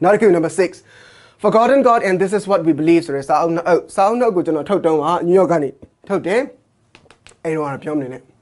Now cue number 6. Forgotten God and this is what we believe. So sound no good to know total New York today. I don't want to be it.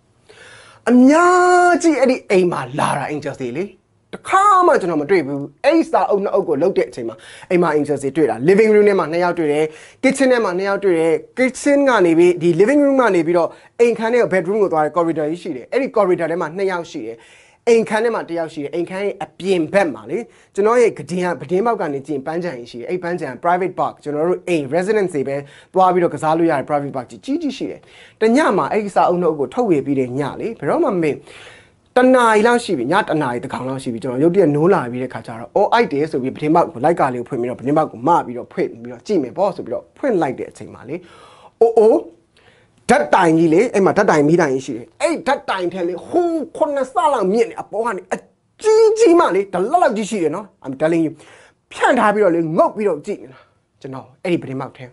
Eddie Ama Lara Angels daily. The karma to know trip. A star of no go looked at him. Ama Angels living room name now today. Kitchen name now today. Kitchen the living room money below. Ain't kind of bedroom with our corridor issue. Any corridor now she. Ain't kind of material she ain't kind of being bad money. To know a Katina, but him out in Panja, she a Panja private park, general a residency bed, Boabito Casaluya private park, Gigi she. The Yama, a sa no go to be the Yali, Peroma me. The night she be not a night, the count she be John, you'll be a no lie with a catcher. All ideas will be put him out like a little put me up in about Marby or print, your Jimmy boss will print like that, say Mali. Oh. That time he and my time he died. That time tell me who couldn't sell me upon a GG money, the love you know. I'm telling you, can't have you no we don't see. You know, anybody out here.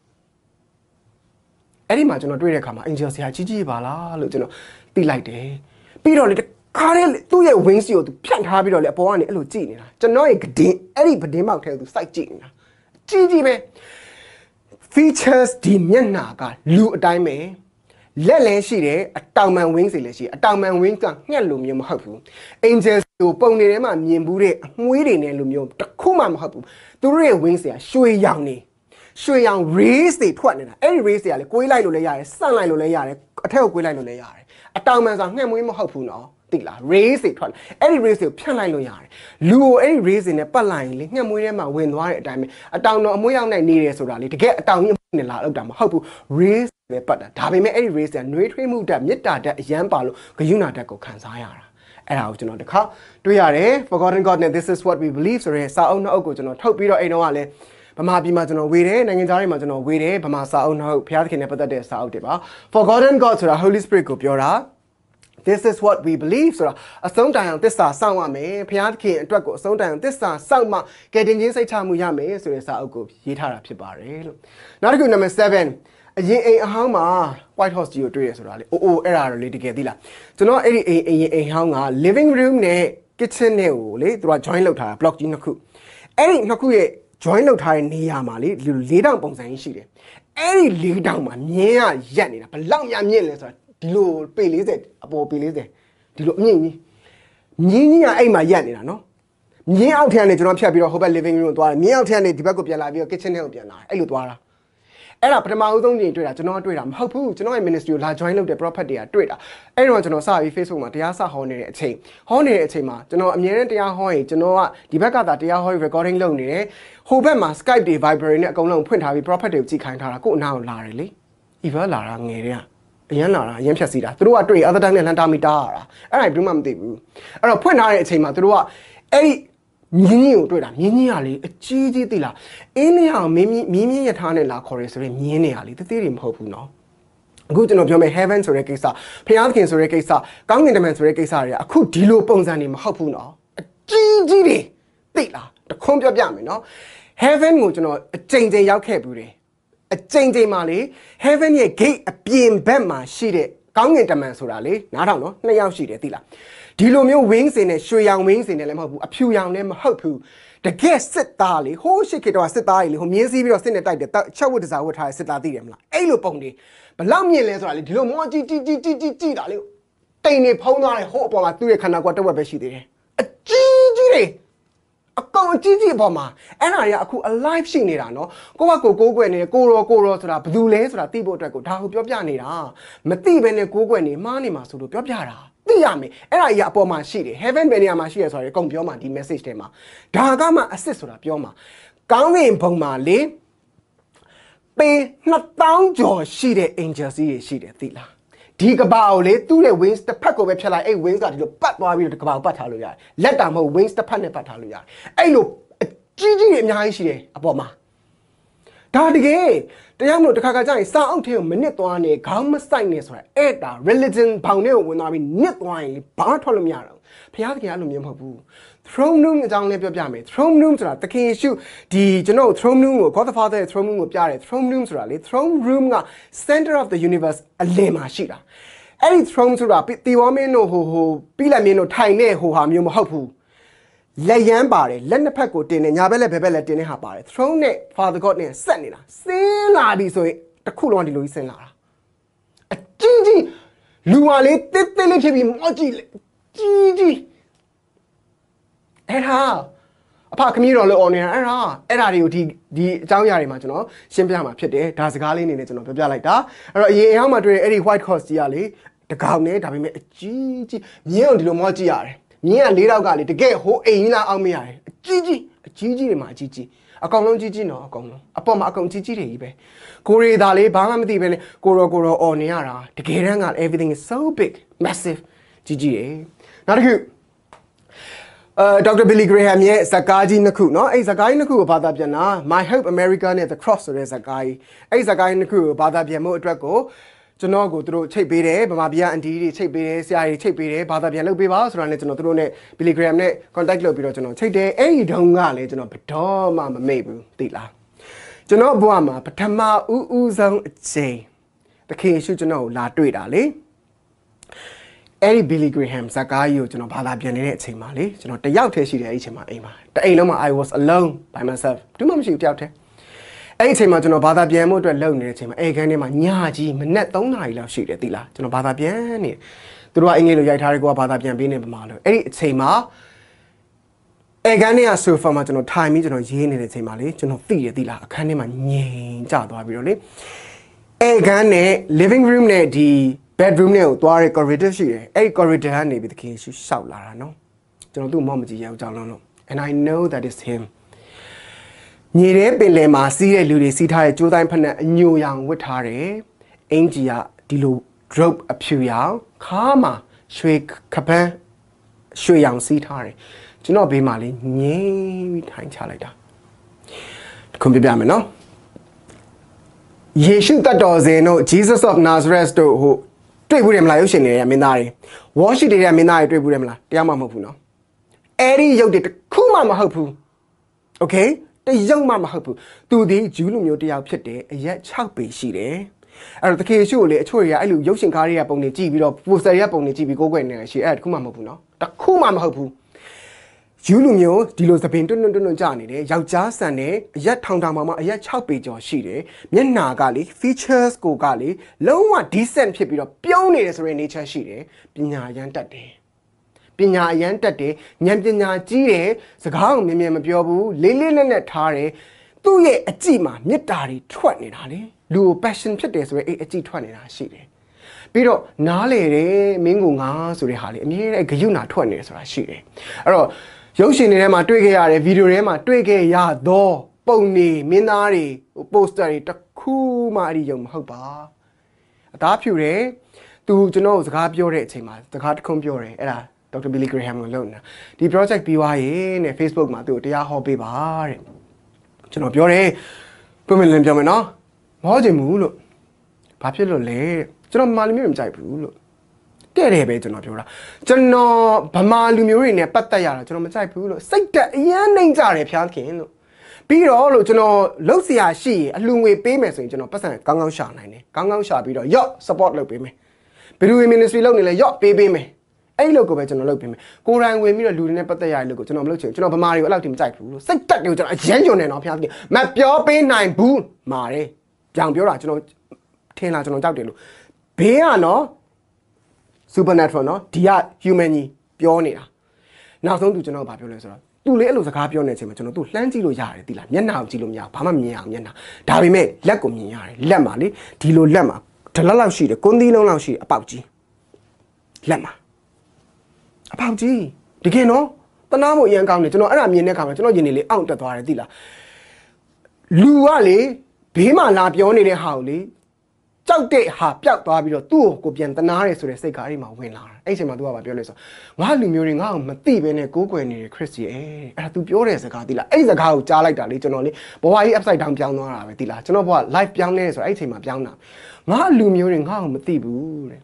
Any much not really come and just say GG bala, look, you know, be like day. Be only the car 2 year wings you to can't have it all upon a little gene. To know anybody out here to sight gene. GG man. Features the Mianaga, Lu Dime, Lele she, a townman wings, a townman wings, Yalumium Hapu. Angels to Ponema, Mimbure, Muidin and Lumium, the Kumam Hapu, the real wings there, Shui Yangi. Shui Yang raised the Twanina, any race there, Quila Lulea, Sunlight Lulea, a tail Quila Lulea. A townman's on Hamu Hapu now. Raise it one. Any raise the piano yard. Lu any raise in a paline, Yamuema win wire time. A town no more young needed so rally to get a town in a lot of them. How to raise the butter. Tabi may any raise and rate remove them yet that Yambalo, Kayuna Deco Kansayara. And out to know the car. Do you forgotten God, this is what we believe. So, Sao no go to know Topito Enoale. Pama be Matano Wede, Nangari Matano Wede, Pama Sao no Piakin Epata Sao Deba. Forgotten God to the Holy Spirit of Yora. This is what we believe. So, sometimes this is someone may Piatki and Draco. Sometimes this is someone getting in say Tamuyame, so it's our good Yitara Pibare. Now, good number 7. A year a hama, White House you dress rally. Oh, error lady Gedilla. To know a hanga, living room, ne, kitchen, ne, through a joint load block in a coup. Any Naku joint load high Niamali, you lay down bones and she. Any lay down my near Yanni, but long yam Dilo Billy said, about Billy there. Dilo Nini, I my yanina, no? Me out here, to not have your whole living room, me out here, the back of your life, your kitchen help your life, Eludwara. And up the mouth only to not do it. I'm hopeful to know a ministry will join up the property at Twitter. Anyone to know, sorry, Facebook, Matiasa, Honey at Tay. Honey at Tema, to know a mere Hoy, to know what the back of that Hoy recording lonely, who bet my Skype the vibrating, go long print have property of Tikantara, go now, Larry. Eva Lara area. Yana, Yamshasida, through a tree other than Lantamidara. And I do mum the and I'll point out at him through a Nini to that, Niniali, a cheesy dilla. Anyhow, Mimi at Hanela chorus, Niniali, the theory hope no. Good to know your heavens or Rekisa, Piankins or Rekisa, Gangamans or Rekisaria, a cool dilo bones and him hopuno. A cheesy dilla, the comp yammy, no? Heaven would know a change in your caburi. A change in Mali, heaven ye gate a being bema sheeted, gang in the man sorali, not no, no sheeted dilla. Dilomio wings in a shoe young wings in a lemon, a few young lemon hope who. The guest sit dally, who shake it or sit dally, who means if you're sitting at the chow is our tie sit at the Elo pony. But long years rally, Dilomo G. Dally. Tiny pony, I hope on my 2 cannot what over she did. A G. A go Gigi bomber, and I could a live scene it, no? Go when a go to the blue lace or a Tibo Draco, Tahu Pianira. Mati when a go when a money master to Piara. Diami, and I upon my sheet, heaven when I share sorry, come Pioma, the message tema. Dagama assist or Pioma. Gami in Poma Lee. Pay not down George, she the angels, she the Thila. Dig about it, do the wings, the pack of Epsala, a wings that you pat while we talk about Bataluya. Let them hold wings the pan Bataluya. I look Gigi in Yashi, a bomber. Dardy, the young of the Kakajai sound till minute one a calm signness or Eta, religion, Pownell, when I mean knit wine, Bartolomeano, Piagianum Habu. Throne room is only Piami, throne rooms are the king issue. The general throne room or godfather throne room of Piare, throne rooms rally, throne room, center of the universe, a lema shira. Any throne to rapid, the woman who Pilamino Tine who ham you hopu. လက်ရမ်းပါတယ်လက်နှစ်ဖက်ကိုတင်နေညာဘက်လက်ဘက်ဘက်လက်တင်နေဟာပါတယ် throne နဲ့ Father God နဲ့ဆက်နေတာဆင်းလာပြီဆိုရင်တစ်ခုလုံးကဒီလိုကြီးဆင်းလာတာအကြီးကြီးလူပါလေးတစ်တစ်လေးဖြစ်ပြီးမော့ကြီးကြီးကြီးအဲ့ဒါအဖခမီးတော်လို့អော်နေတာအဲ့ဒါတွေကိုဒီအကြောင်းအရာတွေမှာကျွန်တော်ရှင်းပြမှာဖြစ်တယ်ဒါစကားလေးအနေနဲ့ကျွန်တော်ပြောပြလိုက်တာအဲ့တော့အရင်အအောင်မှာတွေ့တဲ့အဲ့ဒီ white horse ကြီးကလေတကောင်နဲ့ဒါပေမဲ့အကြီးကြီးမြင်းအောင်ဒီလိုမော့ကြည့်ရတယ်မြင်းက၄တောက်ကလေတကယ်ဟိုအိမ်ကြီးလားအောင်မရတယ်အကြီးကြီးတွေမှာအကြီးကြီးအကောင်လုံးကြီးနော်အကောင်လုံးအပေါ်မှာအကောင်ကြီးတွေကြီးပဲကိုရီသားလေးဘာမှမသိပဲနဲ့ကိုရောអော်နေရတာတကယ်တမ်းက everything is so big massive ကြီးရယ်နောက်တစ်ခုDr. Billy Graham ရဲ့ဇာတ်ကားကြီးနှစ်ခုเนาะအဲ့ဇာတ်ကားကြီးနှစ်ခုကိုဘာသာပြန်တာ My Hope America နဲ့ The Cross ဆိုတဲ့ဇာတ်ကားကြီးအဲ့ဇာတ်ကားကြီးနှစ်ခုကိုဘာသာပြန်မှုအတွက်ကိုကျွန်တော်ကိုသူတို့ချိတ်ပေးတယ်ဗမာပြည်အန်တီတွေချိတ်ပေးတယ်ဆရာတွေချိတ်ပေးတယ်ဘာသာပြန်လုပ်ပေးပါဆိုတာနဲ့ကျွန်တော်တို့နဲ့ Billy Graham နဲ့ contact လုပ်ပြီးတော့ကျွန်တော်ချိတ်တယ်အဲ့ဒီတုန်းကလည်းကျွန်တော်ဘယ်တော့မှမမေ့ဘူးသိလားကျွန်တော်ဘဝမှာပထမဦးဆုံးအချိန်တခင်ရှုကျွန်တော်ကိုလာတွေ့တာလေအဲ့ဒီ Billy Graham ဇာတ်ကားကြီးကိုကျွန်တော်ဘာသာပြန်နေတဲ့အချိန်မှာလေကျွန်တော်တယောက်တည်းရှိတယ်အဲ့ဒီအချိန်မှာအိမ်မှာတအိမ်လုံးမှာ I was alone by myself ဘူးမှမရှိဘူးတယောက်တည်းအဲ့ဒီအချိန်မှာကျွန်တော်ဘာသာပြန်မှုအတွက်လုပ်နေတဲ့အချိန်မှာအိမ်ခန်းထဲမှာညကြီးမနက်3 နာရီလောက်ရှိတယ်သိလားကျွန်တော်ဘာသာပြန်နေသူတို့ကအင်္ဂလိပ်လိုရိုက်ထားတယ်ကိုကဘာသာပြန်ပေးနေပမာလို့အဲ့ဒီအချိန်မှာအိမ်ခန်းထဲက sofa မှာကျွန်တော်ထိုင်ပြီးကျွန်တော်ရေးနေတဲ့အချိန်မှာလေကျွန်တော်သိတယ်သိလားအခန်းထဲမှာငြိမ်ကျသွားပြီးတော့လေအိမ်ခန်းနဲ့ living room နဲ့ဒီbedroom နဲ့ကိုသွားတဲ့ corridor ရှိတယ်အဲ့ဒီ corridor ကနေပြီးတခင်ရှောက်လာတာနော်ကျွန်တော်သူ့မော့မကြည့်ရအောင်ကြောက်လုံးလို့ and I know that is him ညီတဲ့ပင်လယ်မှာစီးတဲ့လူတွေစီးထားတဲ့ကြိုးတိုင်းဖက်နဲ့အညိုရောင်ဝတ်ထားတယ်အင်ကြီးကဒီလို drop အဖြူရောင်ခါမှာရွှေခပန်းရွှေရောင်စီးထားတယ်ကျွန်တော်ဘေးမှာလေးငြိမ်ပြီးထိုင်ချလိုက်တာခုပြပြမယ်နော်ယေရှုတတ်တော်စင်တို့ Jesus of Nazareth တို့ဟိုတွေ့ဘူးတယ်မလားရုပ်ရှင်တွေရမင်းသားတွေဝါရှိတွေရမင်းသားတွေတွေ့ဘူးတယ်မလားတရားမှမဟုတ်ဘူးနော်အဲ့ဒီရုပ်တွေတခုမှမဟုတ်ဘူး okay တရုပ်မှမဟုတ်ဘူးသူဒီဂျူးလူမျိုးတယောက်ဖြစ်တယ်အရက်6ပေရှိတယ်အဲ့တော့တကယ်ရှိကိုလေအချို့တွေကအဲ့လိုရုပ်ရှင်ကားတွေကပုံတွေကြည့်ပြီးတော့ပိုစတာတွေကပုံတွေကြည့်ပြီးကိုးကွယ်နေတာရှိအဲ့တခုမှမဟုတ်ဘူးနော်တခုမှမဟုတ်ဘူးဂျူးလူမျိုးဒီလိုသပင်တွန်းကြနေတယ်ယောက်ျားဆန်တယ်အရက်ထောင်မှာအရက်6ပေကျော်ရှိတယ်မျက်နှာကလေ features ကိုကလေလုံးဝ decent ဖြစ်ပြီးတော့ပြုံးနေတယ်ဆိုတဲ့ nature ရှိတယ်ပညာရမ်းတတ်တယ်ပညာအရမ်းတက်တယ်ဉာဏ်ပညာကြီးတယ်စကားကိုမြင်မပြောဘူးလေးနဲ့ထားတယ်သူ့ရဲ့အကြည့်မှာမေတ္တာတွေထွက်နေတာလေလူကို passion ဖြစ်တယ်ဆိုရင်အဲ့အကြည့်ထွက်နေတာရှိတယ်ပြီးတော့နားလေတယ်မင်းကိုငါဆိုတဲ့ဟာလေအမြဲတမ်းဂယုဏထွက်နေတယ်ဆိုတာရှိတယ်အဲ့တော့ရုပ်ရှင်တွေထဲမှာတွေ့ခဲ့ရတယ်ဗီဒီယိုထဲမှာတွေ့ခဲ့ရတော့ပုံနေမင်းသားတွေပိုစတာတွေတခုမှအဲ့ဒီရုံမဟုတ်ပါအသားဖြူတယ်သူကျွန်တော်စကားပြောတဲ့အချိန်မှာစကားတစ်ခုပြောတယ်အဲ့ဒါDr. Billy Graham ကိုလုပ်နေတာဒီ project ပြီးသွားရင်နဲ့ Facebook မှာသူ့ကိုတရားဟောပေးပါတဲ့ကျွန်တော်ပြောတယ်ပုံမှန်လည်းပြောမယ်နော်မဟုတ်ချင်ဘူးလို့ဘာဖြစ်လို့လဲကျွန်တော်ဗမာလူမျိုးမကြိုက်ဘူးလို့တဲ့တယ်ပဲကျွန်တော်ပြောတာကျွန်တော်ဗမာလူမျိုးတွေနဲ့ပတ်သက်ရတာကျွန်တော်မကြိုက်ဘူးလို့စိတ်တက်အရန်နှိမ့်ကြတယ်ဖျားခင်လို့ပြီးတော့လို့ကျွန်တော်လှုပ်เสียရှိရင်အလှငွေပေးမယ်ဆိုရင်ကျွန်တော်ပတ်စံကောင်းကောင်းရှာနိုင်တယ်ကောင်းကောင်းရှာပြီးတော့ရော့ support လုပ်ပေးမယ်ဘယ်လို ministry လုပ်နေလဲရော့ပေးမယ်အဲ့လိုကိုပဲကျွန်တော်လုပ်ပေးမယ်ကိုယ်တိုင်ဝင်ပြီးတော့လူတွေနဲ့ပတ်သက်ရတဲ့လို့ကိုကျွန်တော်မလုပ်ချင်ကျွန်တော်ဗမာတွေကိုအဲ့လောက်ထိမကြိုက်ဘူးလို့စိတ်တက်တယ်ကိုကျွန်တော်အရန်ကြုံနေတော့ဖျားခင်မပြောပေးနိုင်ဘူးမာတယ်ပြောင်ပြောတာကျွန်တော်ထင်လားကျွန်တော်ကြောက်တယ်လို့ဘေးကနော် supernatural နော်ဒီက human ကြီးပြောနေတာနောက်ဆုံးသူကျွန်တော်ဘာပြောလဲဆိုတော့သူလေအဲ့လိုစကားပြောနေတဲ့အချိန်မှာကျွန်တော်သူ့လှမ်းကြည့်လို့ရတယ်သိလားမျက်နှာကိုကြည့်လို့မရဘူးဘာမှမမြင်အောင်မျက်နှာဒါပေမဲ့လက်ကိုမြင်ရတယ်လက်မှာလေဒီလိုလက်မှာဒလက်လောက်ရှိတယ်ကွန်းသီးလုံးလောက်ရှိတယ်အပေါက်ကြီးလက်မှာအပေါက်ကြီးတကယ်နော်တနာဖို့အရင်ကောင်းတယ်ကျွန်တော်အဲ့ဒါမြင်တဲ့အခါမှာကျွန်တော်ရင်နေလေအောင့်တက်သွားတယ်သိလားလူကလေဘေးမှာလာပြောနေတဲ့ဟာကိုလေကြောက်တဲ့ဟာပျောက်သွားပြီးတော့သူ့ကိုပြန်တနာရဲဆိုတဲ့စိတ်ကားတွေမှာဝင်လာတာအဲ့ဒီအချိန်မှာသူကပြောလဲဆိုငါလူမျိုးတွေငါ့ကိုမသိဘဲနဲ့ကိုးကွယ်နေတဲ့ခရစ်စီအဲ့ဒါ तू ပြောတဲ့စကားသိလားအဲ့ဒီစကားကိုကြားလိုက်တာလေကျွန်တော်လေဘဝကြီး upside down ပြောင်းသွားတာပဲသိလားကျွန်တော်ဘဝ life ပြောင်းနေဆိုအဲ့ဒီအချိန်မှာပြောင်းတာငါလူမျိုးတွေငါ့ကိုမသိဘူးတဲ့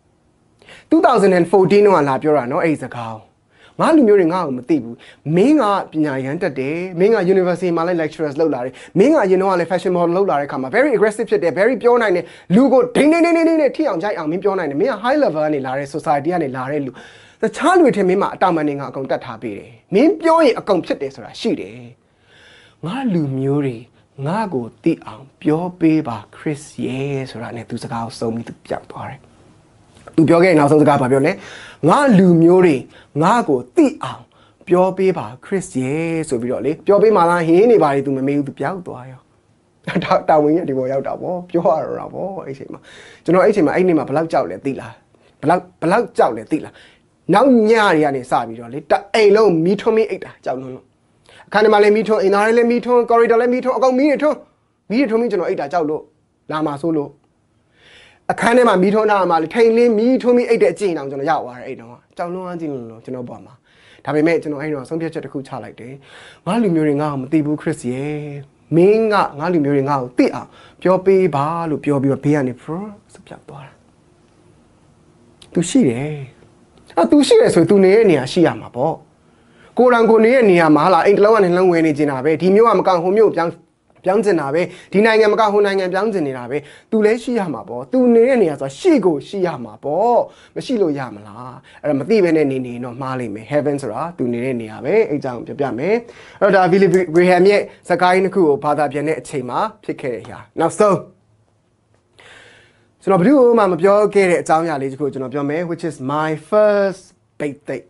2014တော့လာပြောတာเนาะအဲ့ဒီစကားငါလူမျိုးတွေငါ့ကိုမသိဘူးမင်းကပညာရမ်းတက်တယ်မင်းက university မှာလည်း lecturers လုပ်လာတယ်မင်းကအရင်တော့လည်း fashion model လုပ်လာတဲ့ခါမှာ very aggressive ဖြစ်တယ် very ပြောနိုင်တယ်လူကိုဒိန်းနဲ့ထိအောင်ကြိုက်အောင်မင်းပြောနိုင်တယ်မင်းက high level ကနေလာတဲ့ society ကနေလာတဲ့လူတခြားလူတွေထင်မင်းမှာအတောင်မနေငါအကုန်တတ်ထားပေးတယ်မင်းပြောရင်အကုန်ဖြစ်တယ်ဆိုတာရှိတယ်ငါလူမျိုးတွေငါကိုသိအောင်ပြောပေးပါခရစ်ရဲ့ဆိုတာနဲ့သူစကားကိုစုံပြီးသူပြောက်သွားတယ်သူပြောခဲ့နောက်ဆုံးစကားဘာပြောလဲငါလူမျိုးတွေငါကိုသိအောင်ပြောပေးပါခရစ်ရဲ့ဆိုပြီးတော့လေပြောပေးမှလားဟင်းနေပါလေသူမမေးဘူးသူပြောက်သွားရောတာဝန်ကြီးဒီပေါ်ရောက်တာပေါ့ပြောရတော့ပေါ့အဲ့ချိန်မှာကျွန်တော်အဲ့ချိန်မှာအဲ့နေ့မှာဘလောက်ကြောက်လဲသိလားဘလောက်ကြောက်လဲသိလားနောက်ညတွေကနေစပြီးတော့လေတအိမ်လုံးမီးထွန်းမီးအိတ်တာကြောက်လို့အခန်းထဲမှာလည်းမီးထွန်းအိမ်သားလည်းမီးထွန်းကော်ရီဒိုလည်းမီးထွန်းအကုန်မီးတွေထွန်းကျွန်တော်အိတ်တာကြောက်လို့လာမှာဆိုလို့အခန်းထဲမှာမီးထွန်းတာမှလေထိန်လင်းမီးထွန်းမီးအိတ်တဲ့အကျင့်အောင်ကျွန်တော်ရောက်သွားတယ်အဲ့တော့ကြောက်လွန်းအားကြီးလို့ကျွန်တော်ပေါ်မှာဒါပေမဲ့ကျွန်တော်အဲ့တော့ဆုံးဖြတ်ချက်တစ်ခုချလိုက်တယ်ငါလူမျိုးတွေငါ့ကိုမသိဘူးခရစ်ရဲ့မင်းကငါလူမျိုးတွေငါ့ကိုသိအောင်ပြောပေးပါလို့ပြောပြီးတော့ဘေးကနေဖရစပြောက်သွားတာသူရှိတယ်သူရှိတယ်ဆိုသူနေတဲ့နေရာရှိရမှာပေါ့ကိုရန်ကိုနေတဲ့နေရာမှာလာအိမ်တလုံးကနေလှမ်းဝဲနေကျင်တာပဲဒီမျိုးကမကောင်းဟိုမျိုးပြောင်းကျင်တာပဲဒီနိုင်ငံမကောင်းဟိုနိုင်ငံပြောင်းကျင်နေတာပဲသူလည်းရှိရမှာပေါ့သူနေတဲ့နေရာဆိုရှိကိုရှိရမှာပေါ့မရှိလို့ရမလားအဲ့တော့မသိဘဲနဲ့နေတော့မှားလိမ့်မယ် heaven ဆိုတာသူနေတဲ့နေရာပဲအဲ့ကြောင့်ပြောပြမယ်အဲ့တော့ဒါ Billy Graham ရဲ့စကားရင်းတစ်ခုကိုဘာသာပြန်တဲ့အချိန်မှာဖြစ်ခဲ့တဲ့အရာနောက်ဆုံးကျွန်တော်ဘယ်သူမှမပြောခဲ့တဲ့အကြောင်းအရာလေးတစ်ခုကျွန်တော်ပြောမယ် which is my first bait date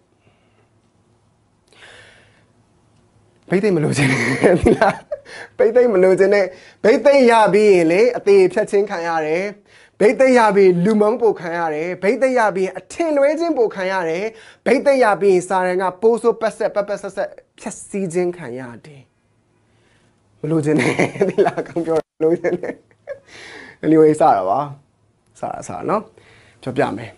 ဘိတ်သိမလို့ခြင်းဒီလားဘိတ်သိမလို့ခြင်းနဲ့ဘိတ်သိရပြီးရင်လေအသေးဖြတ်ချင်းခံရတယ်ဘိတ်သိရပြီးလူမုံပို့ခံရတယ်ဘိတ်သိရပြီးအထင်လွဲခြင်းပို့ခံရတယ်ဘိတ်သိရပြီးစာရန်ကပိုးဆိုးပတ်ဆက်ဆက်ဖြတ်စည်းခြင်းခံရတယ်မလို့ခြင်းနဲ့ဒီလားကောင်းပြောလို့ခြင်းနဲ့ anyway စတာပါစနော်ပြောပြမယ်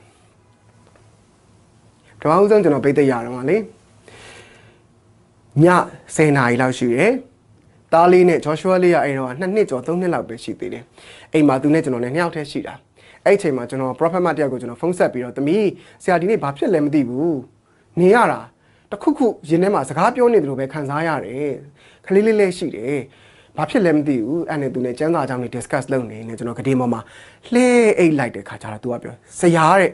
ပထမဦးဆုံးကျွန်တော်ဘိတ်သိရတော့လေည10 နာရီလောက်ရှိတယ်။သားလေးနဲ့ Joshua လေးကအဲ့တော့2 နှစ်ကျော်3 နှစ်လောက်ပဲရှိသေးတယ်။အိမ်မှာသူနဲ့ကျွန်တော်နဲ့2 ယောက်တည်းရှိတာ။အဲ့အချိန်မှာကျွန်တော် prophet မတယောက်ကိုကျွန်တော်ဖုန်းဆက်ပြီးတော့သမီးဆရာဒီနေ့ဘာဖြစ်လဲမသိဘူး။နေရတာတခုခုရင်ထဲမှာစကားပြောနေတယ်လို့ပဲခံစားရတယ်။ခလေးလေးလေးရှိတယ်။ဘာဖြစ်လဲမသိဘူး။အဲ့နဲ့သူနဲ့ကျန်းစာအကြောင်းတွေ discuss လုပ်နေတယ်ကျွန်တော်ကတိမောမှာလှဲအိတ်လိုက်တဲ့ခါကျတော့သူကပြောဆရာတဲ့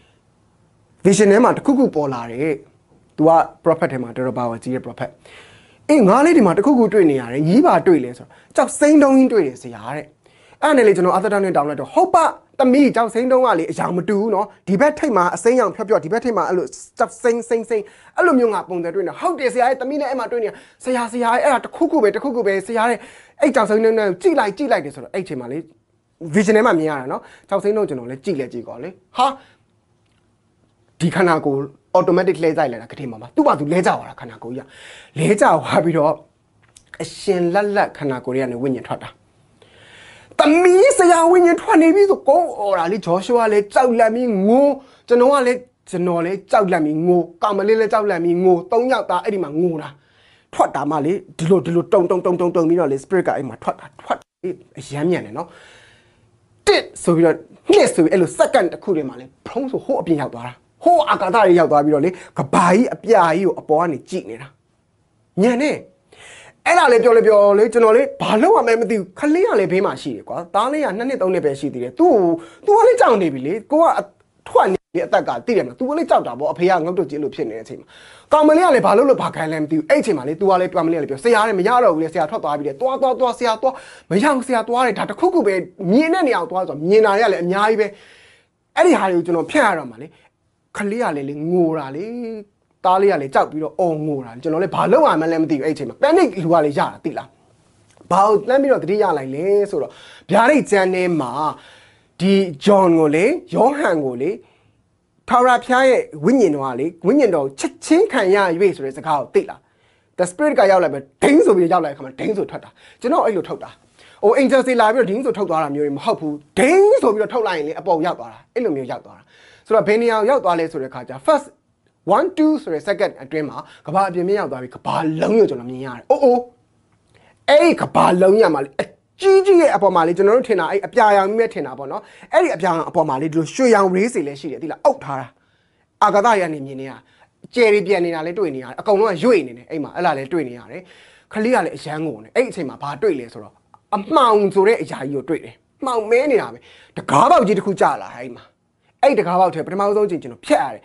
vision ထဲမှာတခုခုပေါ်လာတယ်။ तू က prophet ထဲမှာတော်တော်ပါဝါကြီးရဲ့ prophet အေးငါလေးဒီမှာတခုခုတွေ့နေရတယ်ရီးပါတွေ့လဲဆိုတော့ကြောက်စိမ့်တုံးကြီးတွေ့တယ်ဆရာတဲ့အဲ့နဲ့လေကျွန်တော်အသက်တောင်းနဲ့တောင်းလိုက်တော့ဟုတ်ပါသမီးကြောက်စိမ့်တုံးကလေအယောင်မတူဘူးနော်ဒီဘက်ထိတ်မှာအစိမ့်ရောင်ဖြော့ဒီဘက်ထိတ်မှာအဲ့လိုကြောက်စိမ့်အဲ့လိုမျိုးငါပုံစံတွေ့နေဟုတ်တယ်ဆရာရဲ့သမီးနဲ့အဲ့မှာတွေ့နေဆရာရဲ့အဲ့ဒါတခုခုပဲဆရာရဲ့အဲ့ကြောက်စိမ့်တုံးနဲ့ကြိလိုက်တယ်ဆိုတော့အဲ့ချိန်မှာလေ vision ထဲမှာမြင်ရတာနော်ကြောက်စိမ့်တုံးကျွန်တော်လည်းကြည့်ကောလေဟာဒီခန္ဓာကိုယ် automatic လဲကြိုက်လာတာကတိမှာသူ့ဘာသူလဲကြသွားတာခန္ဓာကိုယ်ကြီးလဲကြသွားပြီးတော့အရှင်လက်ခန္ဓာကိုယ်တွေကနေဝိညာဉ်ထွက်တာသမီးဆရာဝိညာဉ်ထွက်နေပြီဆိုကိုအော်တာလေဂျောရှုအာလည်းကြောက်လန့်ပြီးငိုကျွန်တော်လည်းကြောက်လန့်ပြီးငိုကောင်မလေးလည်းကြောက်လန့်ပြီးငို3 ယောက်သားအဲ့ဒီမှာငိုတာထွက်တာမှလေဒီလိုတုံပြီးတော့လေ spirit ကအဲ့မှာထွက်အရမ်းမြန်တယ်နော်တစ်ဆိုပြီးတော့နှစ်ဆိုပြီးအဲ့လို second တစ်ခုတည်းမှာလေဖုံးဆိုဟိုအပြင်ရောက်သွားတာဟိုအာကာသတွေရောက်သွားပြီးတော့လေကဘာကြီးအပြာကြီးကိုအပေါ်ကနေကြည့်နေတာညံနေအဲ့ဒါလေပြောလေကျွန်တော်လေဘာလို့မှမသိဘူးခလေးကလည်းဘေးမှာရှိတယ်ကွာသားလေးက2 နှစ်3 နှစ်ပဲရှိသေးတယ်သူကလည်းကြောက်နေပြီလေကိုကထွက်နေလေအသက်ကသိတယ်မလား तू ကလည်းကြောက်တာပေါ့အဖေကငုတ်တုတ်ကြီးလို့ဖြစ်နေတဲ့အချိန်မှာကောင်မလေးကလည်းဘာလို့ဘာခိုင်းလဲမသိဘူးအဲ့အချိန်မှာလေ तू ကလည်းကောင်မလေးကလည်းပြောဆရာလည်းမရတော့ဘူးလေဆရာထွက်သွားပြီလေသွားဆရာသွားမရအောင်ဆရာသွားတယ်ဒါတခုခုပဲမြင်တဲ့နေရာကိုသွားဆိုမြင်တာတွေကလည်းအများကြီးပဲအဲ့ဒီဟာတွေကိုကျွန်တော်ဖြတ်ရတော့မှာလေခလေးကလည်းငိုတာလေသားလေးကလည်းကြောက်ပြီးတော့အော်ငိုတာကျွန်တော်လည်းဘာလုပ်ရမှန်းလည်းမသိဘူးအဲ့အချိန်မှာ panic လူကလည်းရတာသိလားဘာလို့လှမ်းပြီးတော့တတိယလိုက်လဲဆိုတော့ဗျာဒိတ်ကျမ်းထဲမှာဒီဂျွန်ကိုလေယောဟန်ကိုလေထာဝရဘုရားရဲ့ဝိညာဉ်တော်ကလေဝိညာဉ်တော်ချက်ချင်းခံရ၍ဆိုတဲ့စကားကိုသိလား the spirit ကရောက်လိုက်ပဲဒိန်းဆိုပြီးရောက်လိုက်ခါမှာဒိန်းဆိုထွက်တာကျွန်တော်အဲ့လိုထုတ်တာဟို angel စီလာပြီးတော့ဒိန်းဆိုထုတ်သွားတာမျိုးတွေမဟုတ်ဘူးဒိန်းဆိုပြီးတော့ထုတ်လိုက်ရင်လေအပေါ်ရောက်သွားတာအဲ့လိုမျိုးရောက်သွားတာဆိုတော့ဘယ်နေရာရောက်သွားလဲဆိုတဲ့ခါကျ first 1 2ဆိုတဲ့ second အတွင်းမှာကဘာအပြင်မြင်ရောက်သွားပြီကဘာလုံးကိုကျွန်တော်မြင်ရတယ်အိုးအဲ့ဒီကဘာလုံးရမှာလေကြီးရဲ့အပေါ်မှာလေကျွန်တော်တို့ထင်တာအဲ့အပြာရောင်ကြီးပဲထင်တာပေါ့နော်အဲ့ဒီအပြာရောင်အပေါ်မှာလေဒီလိုရွှေရောင်ရေးစီလည်းရှိတယ်သိလားအုပ်ထားတာအာကာသရနေမြင်နေတာကျယ်ရီပြန်နေတာလည်းတွေ့နေရတယ်အကုန်လုံးကရွေ့နေတယ်အဲ့မှာအဲ့လားလည်းတွေ့နေရတယ်ခလေးကလည်းအရန်ကုန်နေအဲ့အချိန်မှာဘာတွေ့လဲဆိုတော့အမှောင်ဆိုတဲ့အရာကြီးကိုတွေ့တယ်မှောင်မဲနေတာပဲတကားပေါက်ကြီးတစ်ခုကြာလာအဲ့မှာအဲ့တကားပေါက်ထဲပထမဆုံးချိန်ကျွန်တော်ဖြတ်ရတယ်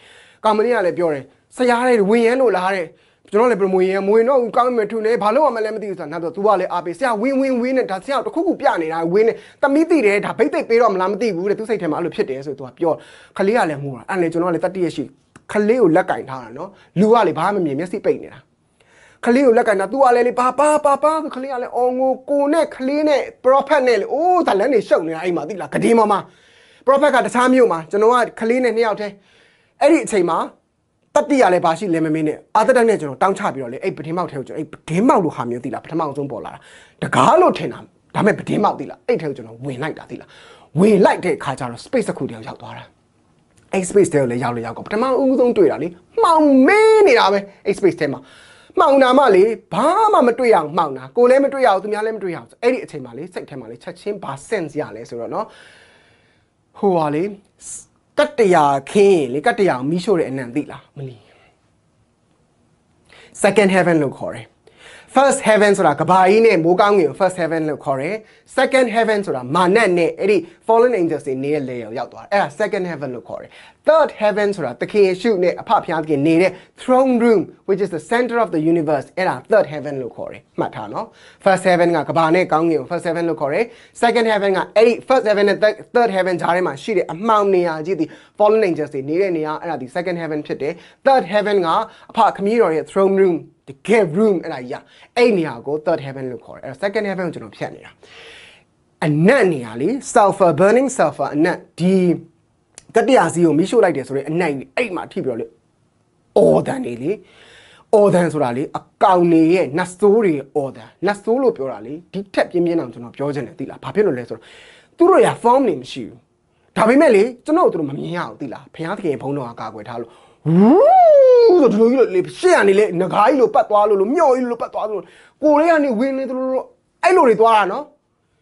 ကောင်မလေးကလည်းပြောတယ်ဆရာတဲ့ဝင်ရမ်းလို့လားတဲ့ကျွန်တော်လည်းပြမွေရင်မွေတော့ကောင်းမှထူနေဘာလို့မှလည်းမသိဘူးဆိုတာနောက်တော့ तू ကလည်းအားပေးဆရာဝင်းနဲ့ဒါဆရာတခုခုပြနေတာဝင်းနဲ့သမီးသိတယ်ဒါဘိတ်သိပ်ပေးတော့မလားမသိဘူးတဲ့သူစိတ်ထဲမှာအဲ့လိုဖြစ်တယ်ဆို तू ကပြောခလေးကလည်းငိုတာအဲ့လေကျွန်တော်ကလည်းတတိယရှိခလေးကိုလက်ကင်ထားတာနော်လူကလေဘာမှမမြင်မျက်စိပိတ်နေတာခလေးကိုလက်ကင်တာ तू ကလည်းလေပါဆိုခလေးကလည်းအော်ငိုကိုနဲ့ခလေးနဲ့ prophet နဲ့လေအိုးဒါလည်းနေရှုပ်နေတာအိမ်မှာသိလားဂဒင်းမှာ prophet ကတခြားမြို့မှာကျွန်တော်ကခလေးနဲ့နှစ်ယောက်တည်းအဲ့ဒီအချိန်မှာတတိယလည်းဘာရှိလဲမမင်းနဲ့အာသက်တက်နဲ့ကျွန်တော်တောင်းချပြီးတော့လေအဲ့ပဒင်းမောက်ထဲကိုကျွန်တော်အဲ့ပဒင်းမောက်လို့ဟာမျိုးသိလားပထမဆုံးပေါ်လာတာတကားလို့ထင်တာဒါပေမဲ့ပဒင်းမောက်သိလားအဲ့ထဲကိုကျွန်တော်ဝင်လိုက်တာသိလားဝင်လိုက်တဲ့ခါကျတော့ space တစ်ခုတည်းရောက်သွားတာအဲ့ space ထဲကိုလည်းရောက်ကောပထမဦးဆုံးတွေ့တာလေမှောင်မင်းနေတာပဲအဲ့ space ထဲမှာမှောင်တာမှလေဘာမှမတွေ့ရအောင်မှောင်တာကိုလည်းမတွေ့ရအောင်သူများလည်းမတွေ့ရအောင်အဲ့ဒီအချိန်မှာလေစိတ်ထဲမှာလေချက်ချင်းဘာ sense ရလဲဆိုတော့နော်ဟိုဟာလေကတ္တရာခင်းလေကတ္တရာမီးရှို့တဲ့အနံသိလားမလီ second heaven လို့ခေါ်တယ် first heaven ဆိုတာကဘာကြီးနဲ့မိုးကောင်းငင်ကို first heaven လို့ခေါ်တယ် second heaven ဆိုတာမာနတ်နဲ့အဲ့ဒီ fallen angels တွေနေတဲ့ layer ကိုရောက်သွားတယ်အဲ့ဒါ second heaven လို့ခေါ်တယ် third heaven ဆိုတာသခင်ယေရှုနဲ့အဖဖျားသခင်နေတဲ့ throne room which is the center of the universe အဲ့ဒါ third heaven လို့ခေါ်တယ်မှတ်ထားနော် first heaven ကကဘာနဲ့ကောင်းငင်ကို first heaven လို့ခေါ်တယ် second heaven ကအဲ့ဒီ first heaven နဲ့ third heaven ဂျားထဲမှာရှိတဲ့အမှောင်နေရာကြီးဒီ fallen angels တွေနေတဲ့နေရာအဲ့ဒါဒီ second heaven ဖြစ်တယ် third heaven ကအဖခမည်းတော်ရဲ့ throne room the gate room အဲ့ဒါကြီးအဲ့နေရာကို third heaven လို့ခေါ်တယ်အဲ့ second heaven ကိုကျွန်တော်ဖြတ်နေတာအနတ်နေရာလေ sulfur burning sulfur အနတ်ဒီတတိယစီကိုမိရှို့လိုက်တယ်ဆိုရင်အနတ်အဲ့မှာထိပြီးတော့လေအော်ဒန်နေလေအော်ဒန်ဆိုတာလေအကောင်နေရဲ့နတ်ဆိုးတွေအော်ဒန်နတ်ဆိုးလို့ပြောတာလေဒီထက်ပြင်းပြင်းအောင်ကျွန်တော်ပြောချင်တယ်သိလားဘာဖြစ်လို့လဲဆိုတော့သူတို့ရ form နေမရှိဘူးဒါပေမဲ့လေကျွန်တော်တို့မမြင်ရဘူးသိလားဖခင်သခင်ဘုန်းတော်ကကာကွယ်ထားလို့ဝူးဆိုဒီလိုကြီးလေရှေ့ကနေလေငကားကြီးလိုပတ်သွားလို့မျော့ကြီးလိုပတ်သွားလို့ကိုလေးကနေဝင်နေတယ်လို့အဲ့လိုတွေသွားတာနော်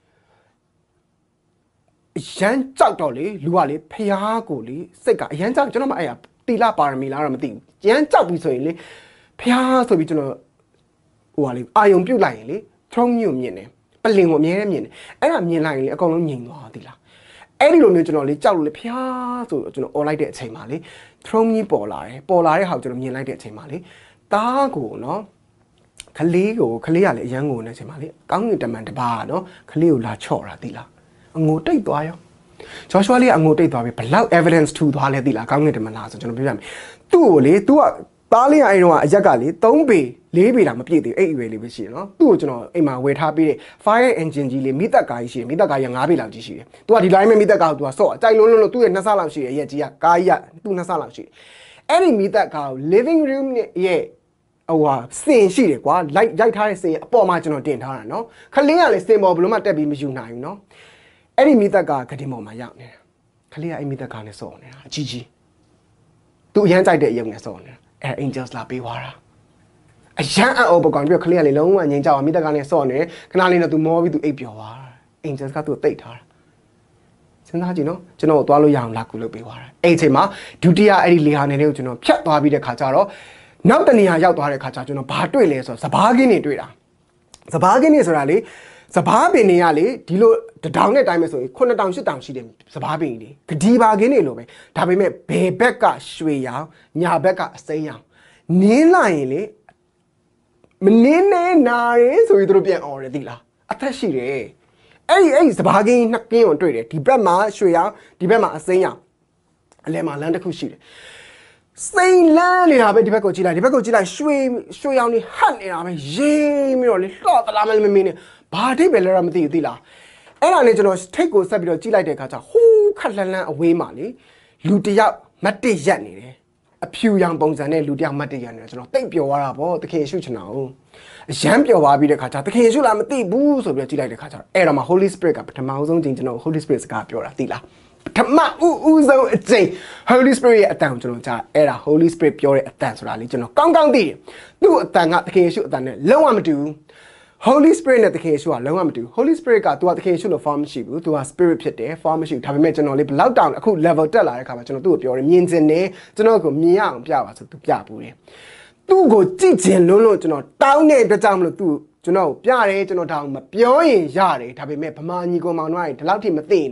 ရမ်းကြောက်တော့လေလူကလေဖျားကိုလေစိတ်ကအရမ်းကြောက်ကျွန်တော်မအဲ့ရတီလာပါရမီလားတော့မသိဘူးရမ်းကြောက်ပြီဆိုရင်လေဖျားဆိုပြီးကျွန်တော်ဟိုကလေအာယုံပြုတ်လိုက်ရင်လေ throne မျိုးမြင်တယ်ပလင်ကိုအမြဲတမ်းမြင်တယ်အဲ့ဒါမြင်လိုက်ရင်လေအကုန်လုံးငြိမ်သွားသီလားအဲ့ဒီလိုမျိုးကျွန်တော်လေကြောက်လို့လေဖျားဆိုကျွန်တော်អော်လိုက်တဲ့အချိန်မှာလေ throne ကြီးပေါ်လာတဲ့ဟာကိုကျွန်တော်မြင်လိုက်တဲ့အချိန်မှာလေတားကိုနော်ခလေးကလည်းအရန်ငိုနေတဲ့အချိန်မှာလေကောင်းကင်တမန်တပါးနော်ခလေးကိုလာချော့တာသီလားအငိုတိတ်သွားရောဂျောရှွာလေးကအငိုတိတ်သွားပြီဘလောက် evidence ထူသွားလဲသိလားကောင်းကင်တမန်လားဆိုကျွန်တော်ပြောပြမယ်သူ့ကိုလေ तू ကသားလေးအဲ့တော့အရက်ကလေ3ပေ4ပေတောင်မပြည့်သေးဘူးအဲ့အရွယ်လေးပဲရှိတယ်နော်သူ့ကိုကျွန်တော်အိမ်မှာဝယ်ထားပေးတဲ့ fire engine ကြီးလေးမိသက်ကားကြီးရှိတယ်မိသက်ကားကြီး5ပေလောက်ကြီးရှိတယ် तू ကဒီတိုင်းပဲမိသက်ကားကို तू ကဆော့ကြိုက်လုံးလို့သူ့ရဲ့2ဆလောက်ရှိတယ်ရဲ့ကြီးကကားကြီးကသူ့2ဆလောက်ရှိတယ်အဲ့ဒီမိသက်ကားကို living room ရဲ့ဟိုဟာစင်ရှိတယ်ကွာလိုက်ရိုက်ထားတဲ့စင်အပေါ်မှာကျွန်တော်တင်ထားတာနော်ခလင်းကလည်းစင်ပေါ်ဘလို့မှတက်ပြီးမယူနိုင်ဘူးနော်အဲ့ဒီမိသက်ကားဂဒင်းပေါ်မှာရောက်နေတာခလေးကအဲ့မိသက်ကားနဲ့ဆော့နေတာအကြီးကြီးသူအရန်ကြိုက်တဲ့အယုံနဲ့ဆော့နေတာအဲ့ angels လာပေးသွားတာအရန်အော်ပကောင်ပြီးခလေးကလေလုံးဝငြိမ်ကြအောင်မိသက်ကားနဲ့ဆော့နေခဏလေးနဲ့သူမောပြီးသူအိပ်ပျော်သွားတာ angels ကသူ့ကိုတိတ်ထားတာစဉ်းစားကြည့်နော်ကျွန်တော်သွားလို့ရအောင်လာကူလုပ်ပေးသွားတာအဲ့အချိန်မှာဒုတိယအဲ့ဒီလေဟာနယ်လေးကိုကျွန်တော်ဖြတ်သွားပြီးတဲ့ခါကျတော့နောက်တနေရာရောက်သွားတဲ့ခါကျကျွန်တော်ဘာတွေ့လဲဆိုတော့စဘာကင်းတွေတွေ့တာစဘာကင်းတွေဆိုတာလေစဘာပင်တွေကလေဒီလိုတောင်နဲ့တိုင်းပဲဆိုရင်9000 8000ရှိတယ်စဘာပင်တွေဂဒီဘာကင်းတွေလိုပဲဒါပေမဲ့ဘယ်ဘက်ကရွှေရောင်ညာဘက်ကအစိမ်းရောင်နင်းလိုက်ရင်လေမနင်းနဲ့နာရဲဆိုပြီးတို့ပြန်អော်တယ်သိလားအသက်ရှိတယ်အဲ့စဘာကင်းနှစ်ကင်းကိုတွေ့တယ်ဒီဘက်မှာရွှေရောင်ဒီဘက်မှာအစိမ်းရောင်အလဲမှာလမ်းတစ်ခုရှိတယ်စိန်လန်းနေတာပဲဒီဘက်ကိုကြည့်လိုက်ရွှေရောင်နေဟတ်နေတာပဲရင်းပြီးတော့လေလှော့သလားမမင်းနဲ့ဘာအထိပ်ပဲလဲတော့မသိဘူးသိလားအဲ့ဒါနဲ့ကျွန်တော်ထိတ်ကိုဆက်ပြီးတော့ကြည့်လိုက်တဲ့အခါကျဟိုးခက်လန်းလန်းအဝေးမှာလေလူတယောက်မတ်တစ်ရက်နေတယ်အဖြူရောင်ပုံစံနဲ့လူတယောက်မတ်တစ်ရက်နေတယ်ကျွန်တော်တိတ်ပျော်သွားတာပေါ့တခင်ရှုချင်တာဟုတ်အရန်ပျော်သွားပြီးတဲ့အခါကျတခင်ရှုလားမသိဘူးဆိုပြီးတော့ကြည့်လိုက်တဲ့အခါကျအဲ့တော့မှ Holy Spirit ကပထမဆုံးချိန်ကျွန်တော် Holy Spirit စကားပြောတာသိလားပထမဦးဆုံးအချိန် Holy Spirit ရဲ့အတန်ကိုကျွန်တော်ကြားအဲ့ဒါ Holy Spirit ပြောတဲ့အတန်ဆိုတာလေကျွန်တော်ကောင်းကောင်းသိတယ်သူ့အတန်ကတခင်ရှုအတန်နဲ့လုံးဝမတူဘူး Holy Spirit နဲ့တခင်ရှုကလုံးဝမတူ Holy Spirit က तू ကတခင်ရှုလို့ form မရှိဘူး तू က spirit ဖြစ်တယ် form မရှိဘူးဒါပေမဲ့ကျွန်တော်လေးဘလောက်တောင်အခု level တက်လာတဲ့ခါမှာကျွန်တော်သူ့ကိုပြောတယ်မြင်ကျင်တယ်ကျွန်တော်ကိုမြင်ရအောင်ပြပါဆို तू ပြပူတယ်သူ့ကိုကြည့်ကျင်လို့ကျွန်တော်တောင်းတဲ့အတွက်ကြောင့်မလို့ तू ကျွန်တော်ပြတယ်ကျွန်တော်တောင်းမပြောရင်ရတယ်ဒါပေမဲ့ဗမာညီကောင်မောင်တို့ကဒီလောက်ထိမသိရင်တ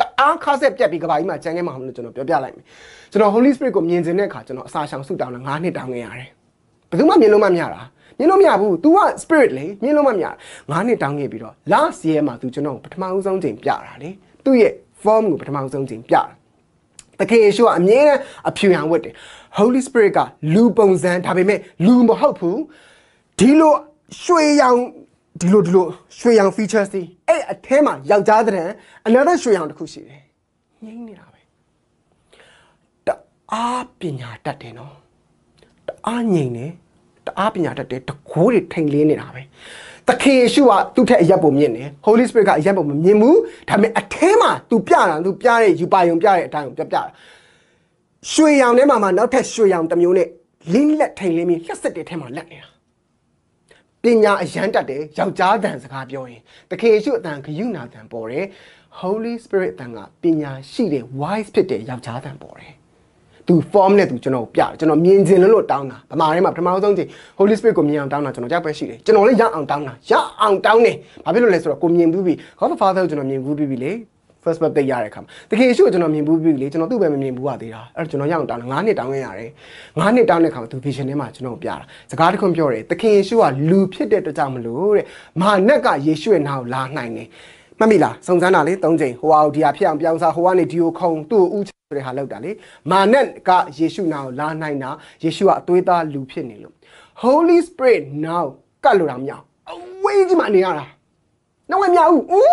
အားခါဆက်ပြက်ပြီးကဘာကြီးမှာကြံခဲ့မှာမလို့ကျွန်တော်ပြောပြလိုက်မယ်ကျွန်တော် Holy Spirit ကိုမြင်ခြင်းတဲ့အခါကျွန်တော်အစာရှောင်ဆုတောင်းတာ9နှစ်တောင်းခဲ့ရတယ်ဘယ်သူမှမြင်လို့မမြတာမြင်လို့မရဘူး तू က spirit လေမြင်လို့မမြ9နှစ်တောင်းခဲ့ပြီးတော့ last year မှာ तू ကျွန်တော်ပထမဆုံးချိန်ပြတာလေသူ့ရဲ့ form ကိုပထမဆုံးချိန်ပြတာတကယ်ယေရှုကအမြဲတမ်းအဖြူရောင်ဝတ်တယ် Holy Spirit ကလူပုံစံဒါပေမဲ့လူမဟုတ်ဘူးဒီလိုရွှေရောင်ဒီလိုရွှေရောင် features တွေအဲ့အထဲမှာယောက်ျားတဲ့ another ရွှေရောင်တစ်ခုရှိတယ်ငိမ့်နေတာပဲတအားပညာတတ်တယ်နော်တအားငိမ့်တယ်တအားပညာတတ်တယ်တကိုးတွေထိန်လင်းနေတာပဲသခင်ယေရှုကသူ့ထက်အရက်ပုံမြင့်တယ် Holy Spirit ကအရက်ပုံမမြင်ဘူးဒါပေမဲ့အထဲမှာ तू ပြတာ तू ပြတဲ့ယူပါယုံပြတဲ့အတိုင်းကိုပြတာရွှေရောင်ထဲမှာနောက်ထပ်ရွှေရောင်တစ်မျိုးနဲ့လင်းလက်ထိန်လင်းပြီးလက်စက်တဲ့ထဲမှာလက်နေတာပညာအရန်တတ်တယ်ယောက်ျားတန်စကားပြောရင်တခင်ယေရှုအတန်ဂယုဏတန်ပေါ်တယ် Holy Spirit အတန်ကပညာရှိတဲ့ wise ဖြစ်တဲ့ယောက်ျားတန်ပေါ်တယ်သူ form နဲ့သူကျွန်တော်ပြတယ်ကျွန်တော်မြင်ခြင်းလို့တောင်းတာဗမာထဲမှာပထမဆုံးချိန် Holy Spirit ကိုမြင်အောင်တောင်းတာကျွန်တော်ကြောက်ပဲရှိတယ်ကျွန်တော်လည်းရအောင်တောင်းတာရအောင်တောင်းတယ်ဘာဖြစ်လို့လဲဆိုတော့ကိုမြင်ဘူးပြီ God the Father ကိုကျွန်တော်မြင်ဘူးပြီလေ first birthday ရတဲ့အခါမှာတကယ်ရှိကိုကျွန်တော်မြင်ဘူးပြီလေကျွန်တော်သူ့ပဲမမြင်ဘူးပါသေးတာအဲ့တော့ကျွန်တော်ရအောင်တောင်းတယ်9နှစ်တောင်းခဲ့ရတယ်9နှစ်တောင်းတဲ့အခါမှာသူ vision ထဲမှာကျွန်တော်ပြတာစကားတစ်ခွန်းပြောတယ်တခင်ယေရှုကလူဖြစ်တဲ့အတွက်ကြောင့်မလို့တဲ့မာနက်ကယေရှုရဲ့နာကိုလာနိုင်တယ်မှတ်မိလားစုံစမ်းတာလေ3ချိန်ဟိုဟာဒီဟာဖြစ်အောင်ပြောင်းစားဟိုကနေဒီကိုခုံသူ့ကိုဥချဆိုတဲ့ဟာလောက်တာလေမာနက်ကယေရှုနာကိုလာနိုင်တာယေရှုကအသွေးသားလူဖြစ်နေလို့ Holy Spirit now ကတ်လို့တာမရအောင်အဝေးကြီးမှနေရတာနောက်မမြောက်ဘူး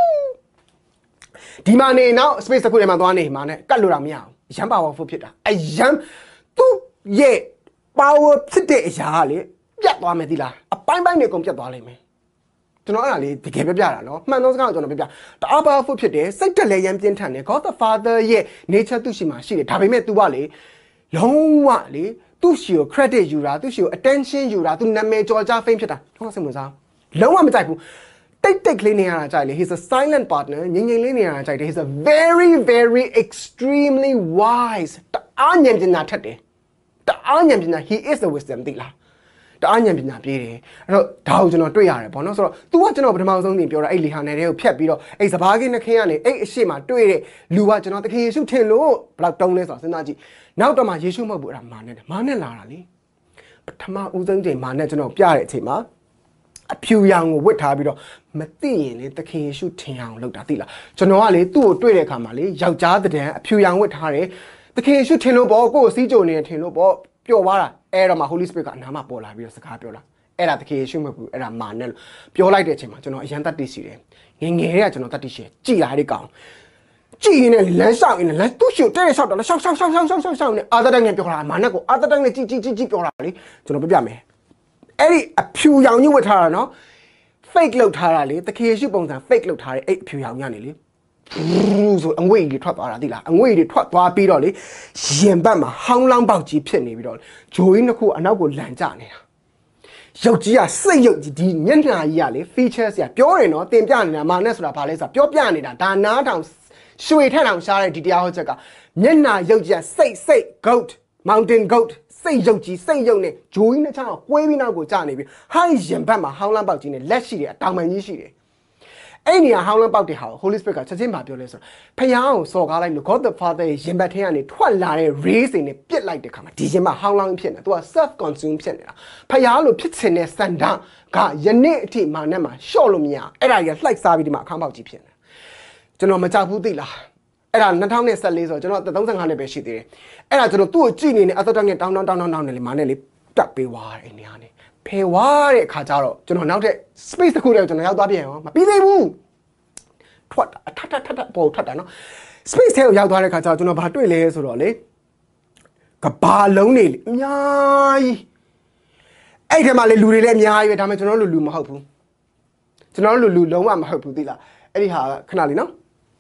ဒီမှာနေနောက် space တစ်ခုထဲမှာသွားနေမှာနဲ့ကတ်လို့တာမရအောင်ရမ်း powerful ဖြစ်တာအရမ်းသူ့ရဲ့ power ဖြစ်တဲ့အရာကလေပြတ်သွားမယ်သီလားအပိုင်းပိုင်းတွေကုန်ပြတ်သွားလိမ့်မယ်ကျွန်တော်အဲ့ဒါလေးတကယ်ပြပြတာနော်မှန်သောစကားကိုကျွန်တော်ပြပြတအား powerful ဖြစ်တယ်စိတ်တက်လည်းရမ်းပြင်းထန်တယ် God the Father ရဲ့ nature သူ့ရှိမှာရှိတယ်ဒါပေမဲ့ तू ကလေလုံးဝလေသူ့ရှိကို credit ယူတာသူ့ရှိကို attention ယူတာသူနာမည်ကျော်ကြား fame ဖြစ်တာတော့စိတ်ဝင်စားလုံးဝမကြိုက်ဘူးတိတ်ကလေးနေရတာကြိုက်လေ he's a silent partner ငြိမ်လေးနေရတာကြိုက်တယ် he's a very very extremely wise တအားဉာဏ်ပညာထက်တယ်တအားဉာဏ်ပညာ he is the wisdom သိလားတအားဉာဏ်ပညာပြေးတယ်အဲ့တော့ဒါကိုကျွန်တော်တွေ့ရတယ်ပေါ့နော်ဆိုတော့ तू ကကျွန်တော်ပထမဆုံးတင်ပြောတာအဲ့လေဟာနယ်တွေကိုဖြတ်ပြီးတော့အဲ့စဘာကင်းနှခင်းကနေအဲ့အရှိမတွေ့တဲ့လူကကျွန်တော်တခင်ယေရှုထင်လို့ဘယ်လောက်တုံးလဲဆိုတာစဉ်းစားကြည့်နောက်တော့မှယေရှုမဟုတ်ဘူးအဲ့ဒါမာနဲ့လာတာလေပထမဦးဆုံးချိန်မာနဲ့ကျွန်တော်ပြတဲ့အချိန်မှာအဖြူရောင်ကိုဝတ်ထားပြီးတော့မသိရင်လေသခင်ယေရှုထင်အောင်လုပ်တာသိလားကျွန်တော်ကလေသူ့ကိုတွေ့တဲ့အခါမှာလေယောက်ျားတဲ့အဖြူရောင်ဝတ်ထားတယ်သခင်ယေရှုထင်လို့ပေါ့ကိုယ်စီးကြုံနေထင်လို့ပေါ့ပျော်သွားတာအဲ့တော့မှ Holy Spirit ကအနားမှာပေါ်လာပြီးတော့စကားပြောလာအဲ့ဒါသခင်ယေရှုမဟုတ်ဘူးအဲ့ဒါမာနဲ့လို့ပြောလိုက်တဲ့အချိန်မှာကျွန်တော်အရန်တတ်သိရှိတယ်ငယ်တွေကကျွန်တော်တတ်သိရှိတယ်ကြည်လာတဲ့ကောင်ကြည်နေလမ်းလျှောက်နေလမ်းသူ့ရှိတဲ့လျှောက်တော့လျှောက်နေအာသတိုင်းနဲ့ပြောလာမာနဲ့ကိုအာသတိုင်းနဲ့ကြည်ပြောလာလေကျွန်တော်ပြမယ်အဲ့ဒီအဖြူရောင်ညှိဝတ်ထားတာနော် fake လောက်ထားတာလေတခင်ယေရှုပုံစံ fake လောက်ထားတဲ့အဲ့အဖြူရောင်ညနေလေဆိုအငွေ့တွေထွက်သွားတာသိလားအငွေ့တွေထွက်သွားပြီးတော့လေရင်ဘတ်မှာဟောင်းလောင်းပေါက်ကြီးဖြစ်နေပြီးတော့ဂျိုးကြီးနှစ်ခုအနောက်ကိုလန်ကျနေတာရုပ်ကြီးကစိတ်ရုပ်ကြီးဒီမျက်နှာကြီးကလေ features ကပြောရင်တော့တင်ပြနေတာမာနဲ့ဆိုတာဘာလဲဆိုတာပြောပြနေတာဒါနားထောင်ရွှေထက်တောင်ရှားတဲ့ဒီတရားဟောချက်ကမျက်နှာရုပ်ကြီးကစိတ် goat mountain goat စိတ်ရုပ်ကြီးစိတ်ရုပ်နဲ့ဂျိုးကြီးနှစ်ချောင်းကွဲပြီးနောက်ကိုကျနေပြီးဟိုင်းရင်ဘတ်မှာဟောင်းလန်းပေါက်ကြီးနဲ့လက်ရှိတယ်အတောင်ပံကြီးရှိတယ်အဲ့နေရာဟောင်းလန်းပေါက်တဲ့ဟာကို Holy Spirit ကချက်ချင်းမပြောလဲဆိုတော့ဖယားကိုစော်ကားလိုက်လို့ God the Father ရဲ့ရင်ဘတ်ထဲကနေထွက်လာတဲ့ rays တွေနဲ့ပြစ်လိုက်တဲ့ခါမှာဒီရင်ဘတ်ဟောင်းလန်းဖြစ်နေသူက self consume ဖြစ်နေတာဖယားလိုဖြစ်ချင်တဲ့စန္ဒကယနေ့အထိမာနဲ့မှာရှော့လို့မရအဲ့ဒါကြီးလှိုက်စားပြီးဒီမှာအခန်းပေါက်ကြီးဖြစ်နေကျွန်တော်မကြောက်ဘူးသိလားအဲ့ဒါ2014ဆိုတော့ကျွန်တော်35နှစ်ပဲရှိသေးတယ်အဲ့ဒါကျွန်တော်သူ့ကိုကြည့်နေနေအသက်တက်နဲ့တောင်းနေလေမာနဲ့လေတက်ပေးသွားတယ်နေရာနေဖယ်သွားတဲ့အခါကျတော့ကျွန်တော်နောက်ထပ် space တစ်ခုတည်းကျွန်တော်ရောက်သွားပြန်ရောမပြီးသေးဘူးထွက်ထပေါ်ထွက်တာနော် space ထဲကိုရောက်သွားတဲ့အခါကျတော့ကျွန်တော်ဘာတွေ့လဲဆိုတော့လေကဘာလုံးနေလေအများကြီးအဲ့ထဲမှာလေလူတွေလည်းအများကြီးပဲဒါပေမဲ့ကျွန်တော်လူမဟုတ်ဘူးကျွန်တော်လူလုံးဝမဟုတ်ဘူးသိလားအဲ့ဒီဟာခဏလေးနော်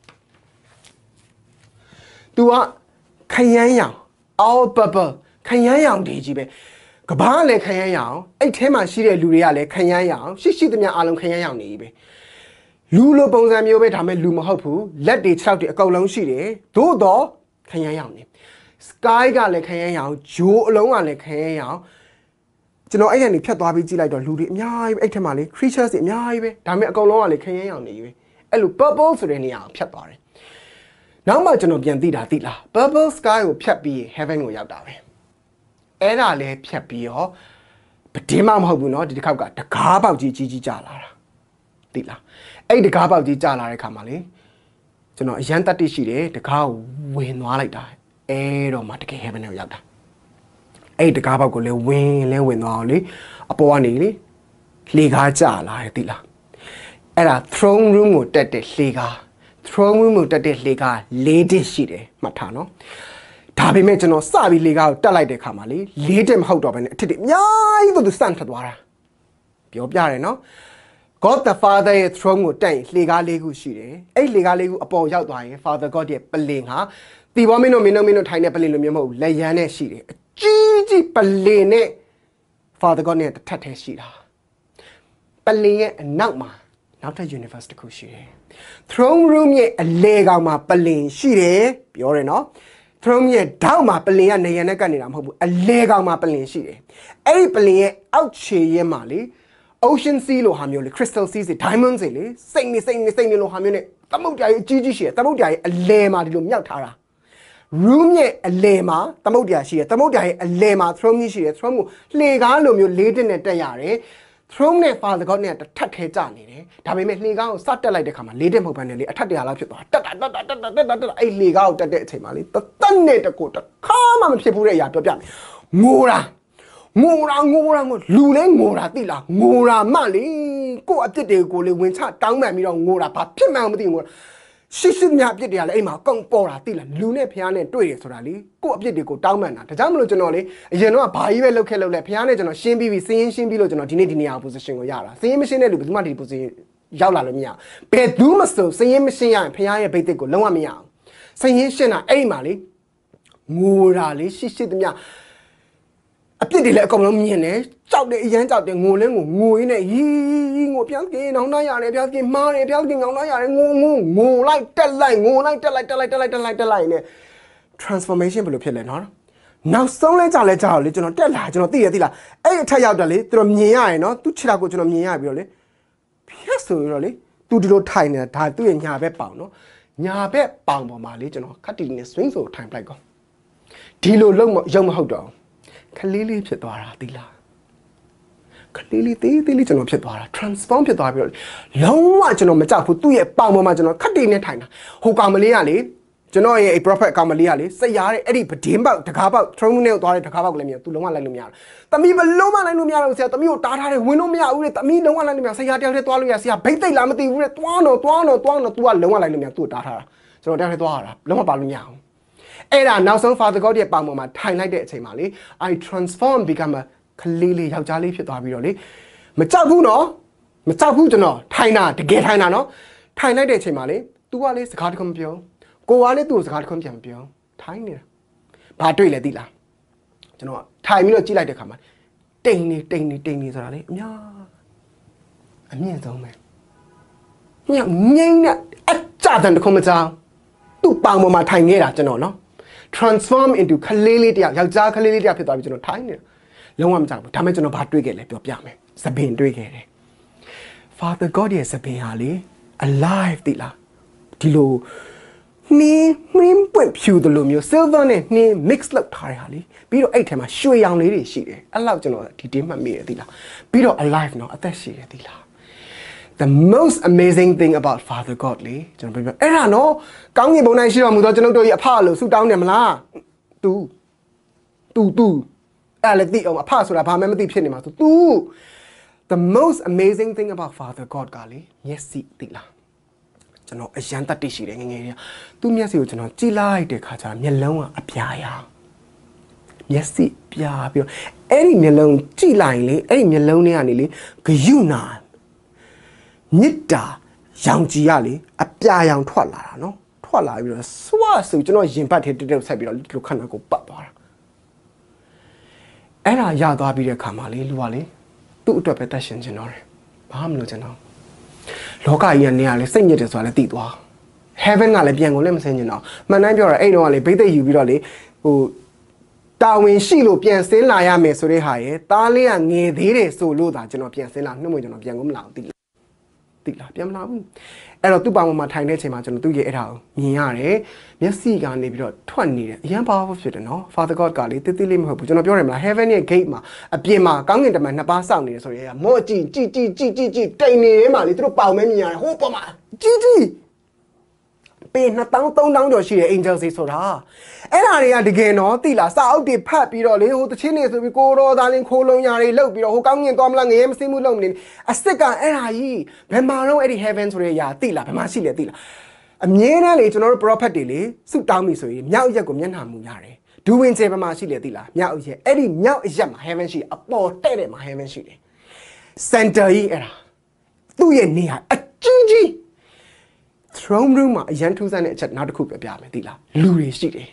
သူကခရမ်းရောင် all purple ခရမ်းရောင်တွေကြီးပဲကဘာကလည်းခရမ်းရောင်အဲ့ထဲမှာရှိတဲ့လူတွေကလည်းခရမ်းရောင်ရှိသမျှအားလုံးခရမ်းရောင်နေကြီးပဲလူလိုပုံစံမျိုးပဲဒါပေမဲ့လူမဟုတ်ဘူးလက်တွေ6တွေအကုန်လုံးရှိတယ်သို့တော့ခရမ်းရောင်နေ sky ကလည်းခရမ်းရောင်ဂျိုးအလုံးကလည်းခရမ်းရောင်ကျွန်တော်အဲ့ကနေဖြတ်သွားပြီးကြည့်လိုက်တော့လူတွေအများကြီးပဲအဲ့ထဲမှာလေ creatures တွေအများကြီးပဲဒါပေမဲ့အကုန်လုံးကလည်းခရမ်းရောင်နေကြီးပဲအဲ့လို purple ဆိုတဲ့နေရာကိုဖြတ်သွားတယ်နောက်မှကျွန်တော်ပြန်သိတာသိလား Purple Sky ကိုဖြတ်ပြီး Heaven ကိုရောက်တာပဲအဲ့ဒါလည်းဖြတ်ပြီးရောပတင်းမဟုတ်ဘူးเนาะဒီတစ်ခေါက်ကတကားပေါက်ကြီးကြီးကြာလာတာသိလားအဲ့တကားပေါက်ကြီးကြာလာတဲ့ခါမှာလေကျွန်တော်အရန်တက်တိရှိတယ်တကားကိုဝင်သွားလိုက်တာအဲ့တော့မှတကယ် Heaven ကိုရောက်တာအဲ့တကားပေါက်ကိုလည်းဝင်သွားအောင်လေအပေါ်ကနေလေလှေကားကြာလာတယ်သိလားအဲ့ဒါ throne room ကိုတက်တဲ့လှေကား throne room ကိုတက်တဲ့လှေကား4တက်ရှိတယ်မှတ်ထားနော်ဒါပေမဲ့ကျွန်တော်စပြီးလှေကားကိုတက်လိုက်တဲ့ခါမှာလေ4တက်မဟုတ်တော့ဘဲနဲ့အထစ်တွေအများကြီးသူစန့်ထွက်သွားတာပြောပြတယ်နော် God the Father ရဲ့ throne ကိုတက်ရင်လှေကား4ခုရှိတယ်အဲ့လှေကား4ခုအပေါ်ရောက်သွားရင် Father God ရဲ့ပလင်ဟာတီဘောမင်းတို့ထိုင်တဲ့ပလင်လိုမျိုးမဟုတ်လက်ရန်နဲ့ရှိတယ်အကြီးပလင်နဲ့ Father God နဲ့တစ်ထပ်ထဲရှိတာပလင်ရဲ့အနောက်မှာနောက်ထပ် universe တစ်ခုရှိတယ် throne room ရဲ့အလဲကောင်မှာပလင်ရှိတယ်ပြောတယ်နော် throne ရဲ့ထောက်မှာပလင်ကနေရံနဲ့ကပ်နေတာမဟုတ်ဘူးအလဲကောင်မှာပလင်ရှိတယ်အဲ့ဒီပလင်ရဲ့အောက်ခြေရင်းမှာလေ ocean sea လို့ဟာမျိုးလေ crystal sea တွေ diamond တွေလေစိတ်နေလို့ဟာမျိုးနဲ့သမုဒ္ဒရာကြီးအကြီးရှိတယ်သမုဒ္ဒရာကြီးအလဲမှာဒီလိုမြောက်ထားတာ room ရဲ့အလဲမှာသမုဒ္ဒရာရှိတယ်သမုဒ္ဒရာရဲ့အလဲမှာ throne ကြီးရှိတယ် throne ကိုလှေကားလိုမျိုး၄တက်နဲ့တက်ရတယ် throne နဲ့ Father God နဲ့တစ်ထပ်ထဲကျနေတယ်ဒါပေမဲ့လှေကားကိုစတက်လိုက်တဲ့ခါမှာ၄တက်မဟုတ်ဘဲနဲ့လေအထက်100လောက်ဖြစ်သွားတက်အဲ့လှေကားကိုတက်တဲ့အချိန်မှာလေတက်နဲ့တကူတခါမှမဖြစ်ဘူးတဲ့အရာပြောပြမယ်ငိုတာလူလဲငိုတာသိလားငိုတာမှလေကို့အပြစ်တွေကိုလေဝင်ချတောင်းပန်ပြီးတော့ငိုတာဘာဖြစ်မှန်းမသိဘူးငိုတာရှိမြအပြစ်တွေကလည်းအိမ်မှာကောင်းပေါ်တာသိလားလူနဲ့ဖះနဲ့တွေ့ရဆိုတာလေကို့အပြစ်တွေကိုတောင်းပန်တာဒါကြောင့်မလို့ကျွန်တော်လေအရင်တော့ဘာကြီးပဲလုပ်လဲဖះနဲ့ကျွန်တော်ရှင်းပြီးစင်းရင်ရှင်းပြီးလို့ကျွန်တော်ဒီနေ့ဒီနေရာ position ကိုရတာစင်းရင်မရှင်းတဲ့လူဘယ်သူမှဒီ position ရောက်လာလို့မရဘူးဘယ်သူမှဆိုစင်းရင်မရှင်းရရင်ဖះရဲ့ဘိတ်တစ်ကိုလုံးဝမရအောင်စင်းရင်ရှင်းတာအဲ့မှာလေငိုတာလေရှိသမျှအပြစ်တွေလည်းအကုန်လုံးမြင်တယ်ကြောက်တယ်အရန်ကြောက်တယ်ငိုရင်းနဲ့ဟီးငိုပြောင်းกินနောင်နှရတယ်ပြောင်းกินမားတယ်ပြောင်းกินနောင်နှရတယ်ငိုလိုက်တက်လိုက်နဲ့ transformation ဘယ်လိုဖြစ်လဲနော်နောက်ဆုံးလဲကြောက်လေကျွန်တော်တက်လာကျွန်တော်သိလားအဲ့အထက်ရောက်တယ်လေသူတို့မြင်ရရင်နော်သူခြေထောက်ကိုကျွန်တော်မြင်ရပြီးတော့လေဖြတ်ဆိုပြီးတော့လေသူဒီလိုထိုင်နေတာဒါသူ့ရဲ့ညာဘက်ပေါင်နော်ညာဘက်ပေါင်ပေါ်မှာလေကျွန်တော်ခက်တီနဲ့ swing ဆိုထိုင်ပလိုက်ကောဒီလိုလုံးရုံမဟုတ်တော့ခလေးဖြစ်သွားတာသိလားခလေးသေးကျွန်တော်ဖြစ်သွားတာ transform ဖြစ်သွားပြီးတော့လုံးဝကျွန်တော်မကြောက်ဘူးသူ့ရဲ့ပေါင်ပေါ်မှာကျွန်တော်ခက်တိနဲ့ထိုင်တာဟိုကောင်မလေးကလေကျွန်တော်ရဲ့ prophet ကောင်မလေးကလေစိတ်ရတဲ့အဲ့ဒီပဒင်းပေါက်တကားပေါက် throne နဲ့သွားတဲ့တကားပေါက်လည်းမြင်သူလုံးဝလိုက်လို့မရဘူး။သမီးဘလုံးမလိုက်လို့မရတော့ဆရာသမီးကိုတားထားတယ်ဝင်လို့မရဘူးတဲ့သမီးလုံးဝလိုက်လို့မရဆရာတယောက်တည်းသွားလို့ရဆရာဘိတ်သိက်လားမသိဘူးတဲ့သွားတော့ तू ကလုံးဝလိုက်လို့မရသူ့ကိုတားထားတာကျွန်တော်တယောက်တည်းသွားရတာလုံးဝပါလို့မရဘူး။အဲ့ဒါနောက်ဆုံး Father God ရဲ့ပေါင်ပေါ်မှာထိုင်လိုက်တဲ့အချိန်မှာလေ I transform become a ခလေးယောက်ျားလေးဖြစ်သွားပြီးတော့လေမကြောက်ဘူးနော်မကြောက်ဘူးကျွန်တော်ထိုင်တာတကယ်ထိုင်တာနော်ထိုင်လိုက်တဲ့အချိန်မှာလေ तू ကလေစကားတခုမပြောကိုကလေသူ့ကိုစကားတခုပြန်မပြောထိုင်နေတာဘာတွေ့လဲသိလားကျွန်တော်ထိုင်ပြီးတော့ကြည့်လိုက်တဲ့ခါမှာတိမ်နေဆိုတာလေအမြင့်ဆုံးပဲညငိမ့်နဲ့အကြတဲ့တခုမကြောက်သူ့ပေါင်ပေါ်မှာထိုင်ခဲ့တာကျွန်တော်နော် transform into ခလေးလေးတယောက်ယောက်ျားခလေးလေးတယောက်ဖြစ်သွားပြီကျွန်တော်ထိုင်နေတာလုံးဝမကြောက်ဘူးဒါပေမဲ့ကျွန်တော်ဘာတွေ့ခဲ့လဲပြောပြမယ်သပင်တွေ့ခဲ့တယ် Father God ရဲ့သပင်ဟာလေ alive တိလားဒီလိုနှင်းပွင့်ဖြူတယ်လို့မျိုး silver နဲ့နှင်း mix လုပ်ထားတဲ့ဟာလေပြီးတော့အဲ့ထဲမှာရွှေရောင်လေးတွေရှိတယ်အဲ့လောက်ကျွန်တော်ဒီတင်းမှတ်မိတယ်တိလားပြီးတော့ alive နော်အသက်ရှိတယ်တိလား The most amazing thing about Father God လေကျွန်တော်ပြောအဲ့ဒါနော်ကောင်းကင်ဘုံ၌ရှိတော်မူသောကျွန်တော်တို့ရဲ့အဖလို့ဆုတောင်းတယ်မလား तू အဲ့လေတိအောင်အဖဆိုတာဘာမှမသိဖြစ်နေမှာဆို तू the most amazing thing about Father God ကလေမျက်စိတိလားကျွန်တော်အရန်တတ်တိရှိတယ်ငယ်တွေကသူ့မျက်စိကိုကျွန်တော်ကြည့်လိုက်တဲ့ခါကျတော့မျက်လုံးကအပြာရောင်မျက်စိပြာပြီးတော့အဲ့ဒီမျက်လုံးကြည့်လိုက်လေအဲ့ဒီမျက်လုံးထဲကနေလေဂယုနာမြစ်တာရောင်ကြီးရလေအပြာရောင်ထွက်လာတာနော်ထွက်လာပြီးတော့စွတ်ဆိုကျွန်တော်ရင်ပတ်ထဲတက်ဆက်ပြီးတော့ဒီလိုခန္ဓာကိုပတ်သွားတာအဲ့ဒါရသွားပြီးတဲ့ခါမှာလေလူကလေသူ့အတွက်ပဲတက်ရှင်ချင်တော့တယ်ဘာမှမလုပ်ချင်တော့လောကကြီးကနေရလေစိတ်ညစ်တယ်ဆိုတာလည်းသိသွား heaven ကလည်းပြန်ကုန်လည်းမဆင်းချင်တော့မှန်တိုင်းပြောတာအဲ့တော့ကလေဘိသိက်ယူပြီးတော့လေဟိုတာဝန်ရှိလို့ပြန်ဆင်းလာရမယ်ဆိုတဲ့ဟာရဲ့တားလေးကငယ်သေးတယ်ဆိုလို့သာကျွန်တော်ပြန်ဆင်းလာနှုတ်မွေကျွန်တော်ပြန်ကုန်မလာဘူးသိတိလားပြန်မလာဘူးအဲ့တော့သူ့ပေါင်ပေါ်မှာထိုင်တဲ့အချိန်မှာကျွန်တော်သူ့ရဲ့အဲ့ဒါကိုမြင်ရတယ်မျက်စိကနေပြီးတော့ထွက်နေတယ်အရန် powerful ဖြစ်တယ်နော် Father God ကလေတိတိလေးမဟုတ်ဘူးကျွန်တော်ပြောတယ်မလား heaven ရဲ့ gate မှာအပြင်မှာကောင်းကင်တမန်နှစ်ပါးစောင့်နေတယ်ဆိုရဲမော့ကြည့်တိမ်နေထဲမှာလေသူတို့ပေါင်မဲမြင်ရတယ်ဟိုးပေါ်မှာကြည့်ပေ2000 3000ကျော်ရှိတဲ့ angel တွေဆိုတာအဲ့ဒါတွေကတကယ်နော်တိလားစာအုပ်တွေဖတ်ပြီးတော့လေဟိုတချင်းနေဆိုပြီးကိုရောသားလင်းခိုးလုံးညာတွေလောက်ပြီးတော့ဟိုကောင်းငင်သွားမလားငရဲမစင်းမှုလုံးမနေအစ်စ်ကအဲ့ဒါကြီးဘယ်မှာတော့အဲ့ဒီ heaven ဆိုတဲ့ຢာတိလားဘယ်မှာရှိလဲတိလားအမြဲတမ်းလေကျွန်တော်တို့ prophet တွေလေစုတောင်းပြီဆိုရင်မြောက်ရက်ကိုမျက်နှာမူရတယ်ဒူဝင်ကျေဘယ်မှာရှိလဲတိလားမြောက်ရက်အဲ့ဒီမြောက်ရက်မှာ heaven ရှိအပေါ်တဲ့တဲ့မှာ heaven ရှိတယ် center ကြီးအဲ့ဒါသူ့ရဲ့နေရာအကြီး throne room မှာအရန်ထူးဆန်းတဲ့အချက်နောက်တစ်ခုပြမယ်သိလားလူတွေရှိတယ်